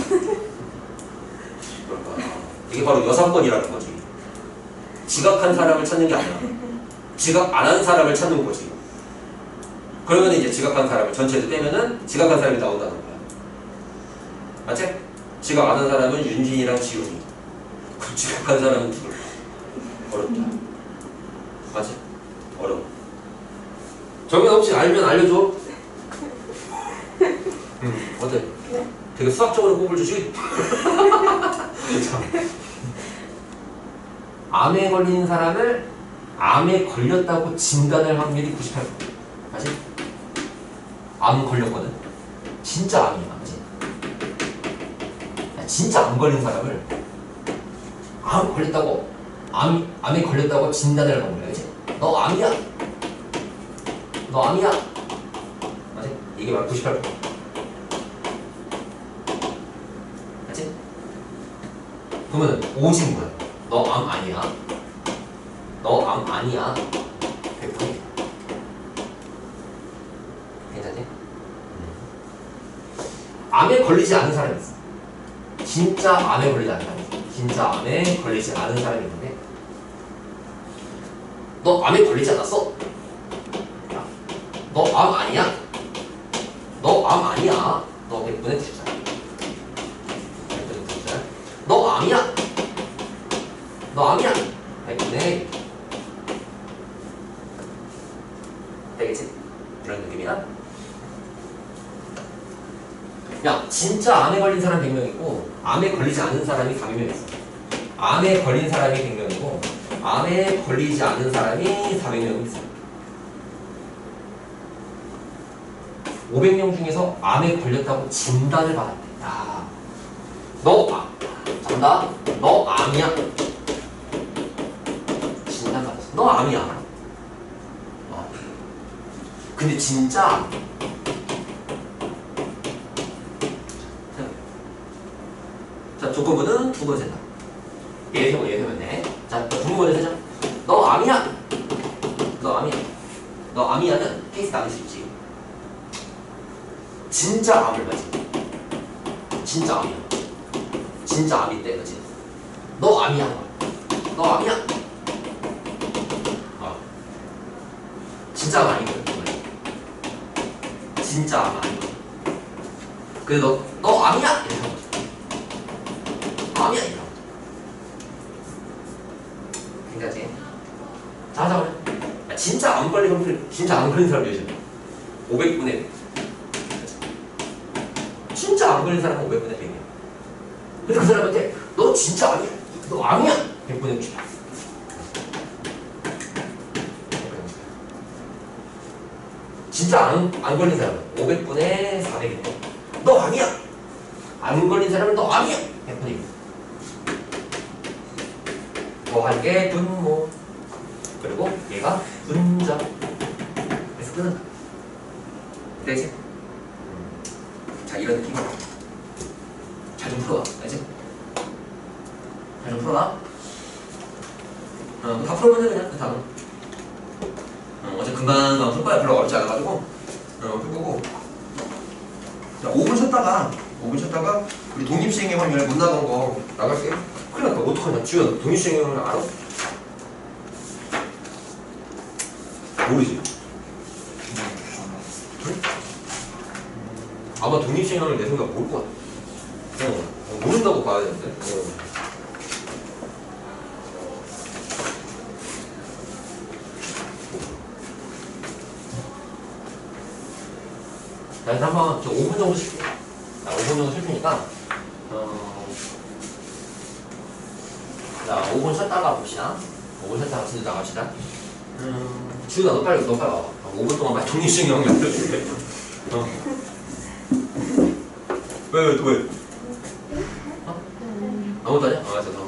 이게 바로 여사건이라는 거지. 지각한 사람을 찾는 게 아니야. 지각 안 한 사람을 찾는 거지. 그러면 이제 지각한 사람을 전체도 빼면은 지각한 사람이 나온다는 거야. 맞지? 지각 안 한 사람은 윤진이랑 지훈이. 그 지각한 사람은 누굴까? 어렵다. 맞지? 어려워. 정연 혹시 알면 알려줘. 어때? 되게 수학적으로 공부를 주시. 암에 걸린 사람을 암에 걸렸다고 진단할 확률이 98%. 맞지? 암 걸렸거든. 진짜 암이야, 맞지? 진짜 암 걸린 사람을 암 걸렸다고 암에 걸렸다고 진단을 하는 거야, 그치? 너 암이야. 너 암이야. 맞지? 이게 바로 98%. 맞지? 그러면 오직 뭐야? 너 암 아니야. 너 암 아니야. 100%. 괜찮지? 암에 걸리지 않은 사람이 있어. 진짜 암에 걸리지 않은 사람이 있어. 진짜 암에 걸리지 않은 사람이 있는데 너 암에 걸리지 않았어? 너 암 아니야? 너 암 아니야? 너 100분의 94. 100분의 94. 너 암이야? 너 암이야? 100분의 되겠지? 이런 느낌이야? 야, 진짜 암에 걸린 사람 100명이고 암에 걸리지 않은 사람이 400명 있어. 암에 걸린 사람이 100명이고 암에 걸리지 않은 사람이 400명 있어. 500명 중에서 암에 걸렸다고 진단을 받았대. 야, 너 본다. 너 암이야. 진단 받았어. 너 암이야. 근데 진짜 자, 조건부는 두 번 센다. 얘 세면 자, 두 번을 세자. 너 암이야. 너 암이야. 너 암이야는 케이스 나눌 수 있지. 진짜 암을 가지. 진짜 암이야. 진짜 암인데, 그치? 너 암이야. 너 암이야. 진짜 암 아니거든. 진짜 암 아니거든. 그래, 너 암이야. 이렇게 하는 거지. 암이야. 이렇게 하는 거지. 생각지? 자, 하자, 그래. 진짜 안 걸린 사람, 진짜 안 걸린 사람 요즘 500분의 100. 진짜 안 걸린 사람은 500분의 100이야. 근데 그 사람한테 너 진짜 아니야? 너 암이야? 100분의 60. 진짜 안 걸린 사람은 500분의 400인데 너 암이야? 안 걸린 사람은 너 암이야? 100분의 1. 더하게 분모 그리고 얘가 분자. 그래서 끊는다. 되지? 자, 이런 느낌. 잘 좀 풀어봐. 알지? 잘 좀 풀어봐. 다 풀어보자 그냥 그 다음. 어제 금방 풀 거야. 별로 어렵지 않아가지고 풀 거고. 자, 5분 쉬었다가 우리 독립시행의 확률 못 나간 거 나갈게. 큰일 났다. 어떡하냐. 주연 독립시행의 확률 알아? 모르지? 응? 아마 독립시행의 확률 내 생각 모를 것 같아. 모른다고 봐야 되는데. 자, 그래서 한번 저 5분 정도 쉴게요. 자, 5분 정도 쉴 테니까 자, 5분 쉬었다가 봅시다. 5분 쉬었다가 진짜 나갑시다. 지훈아, 너 빨리 와봐. 5분 동안 막 독립시행의 확률 알려줄게. 왜? 아무것도 아니야? 알았어.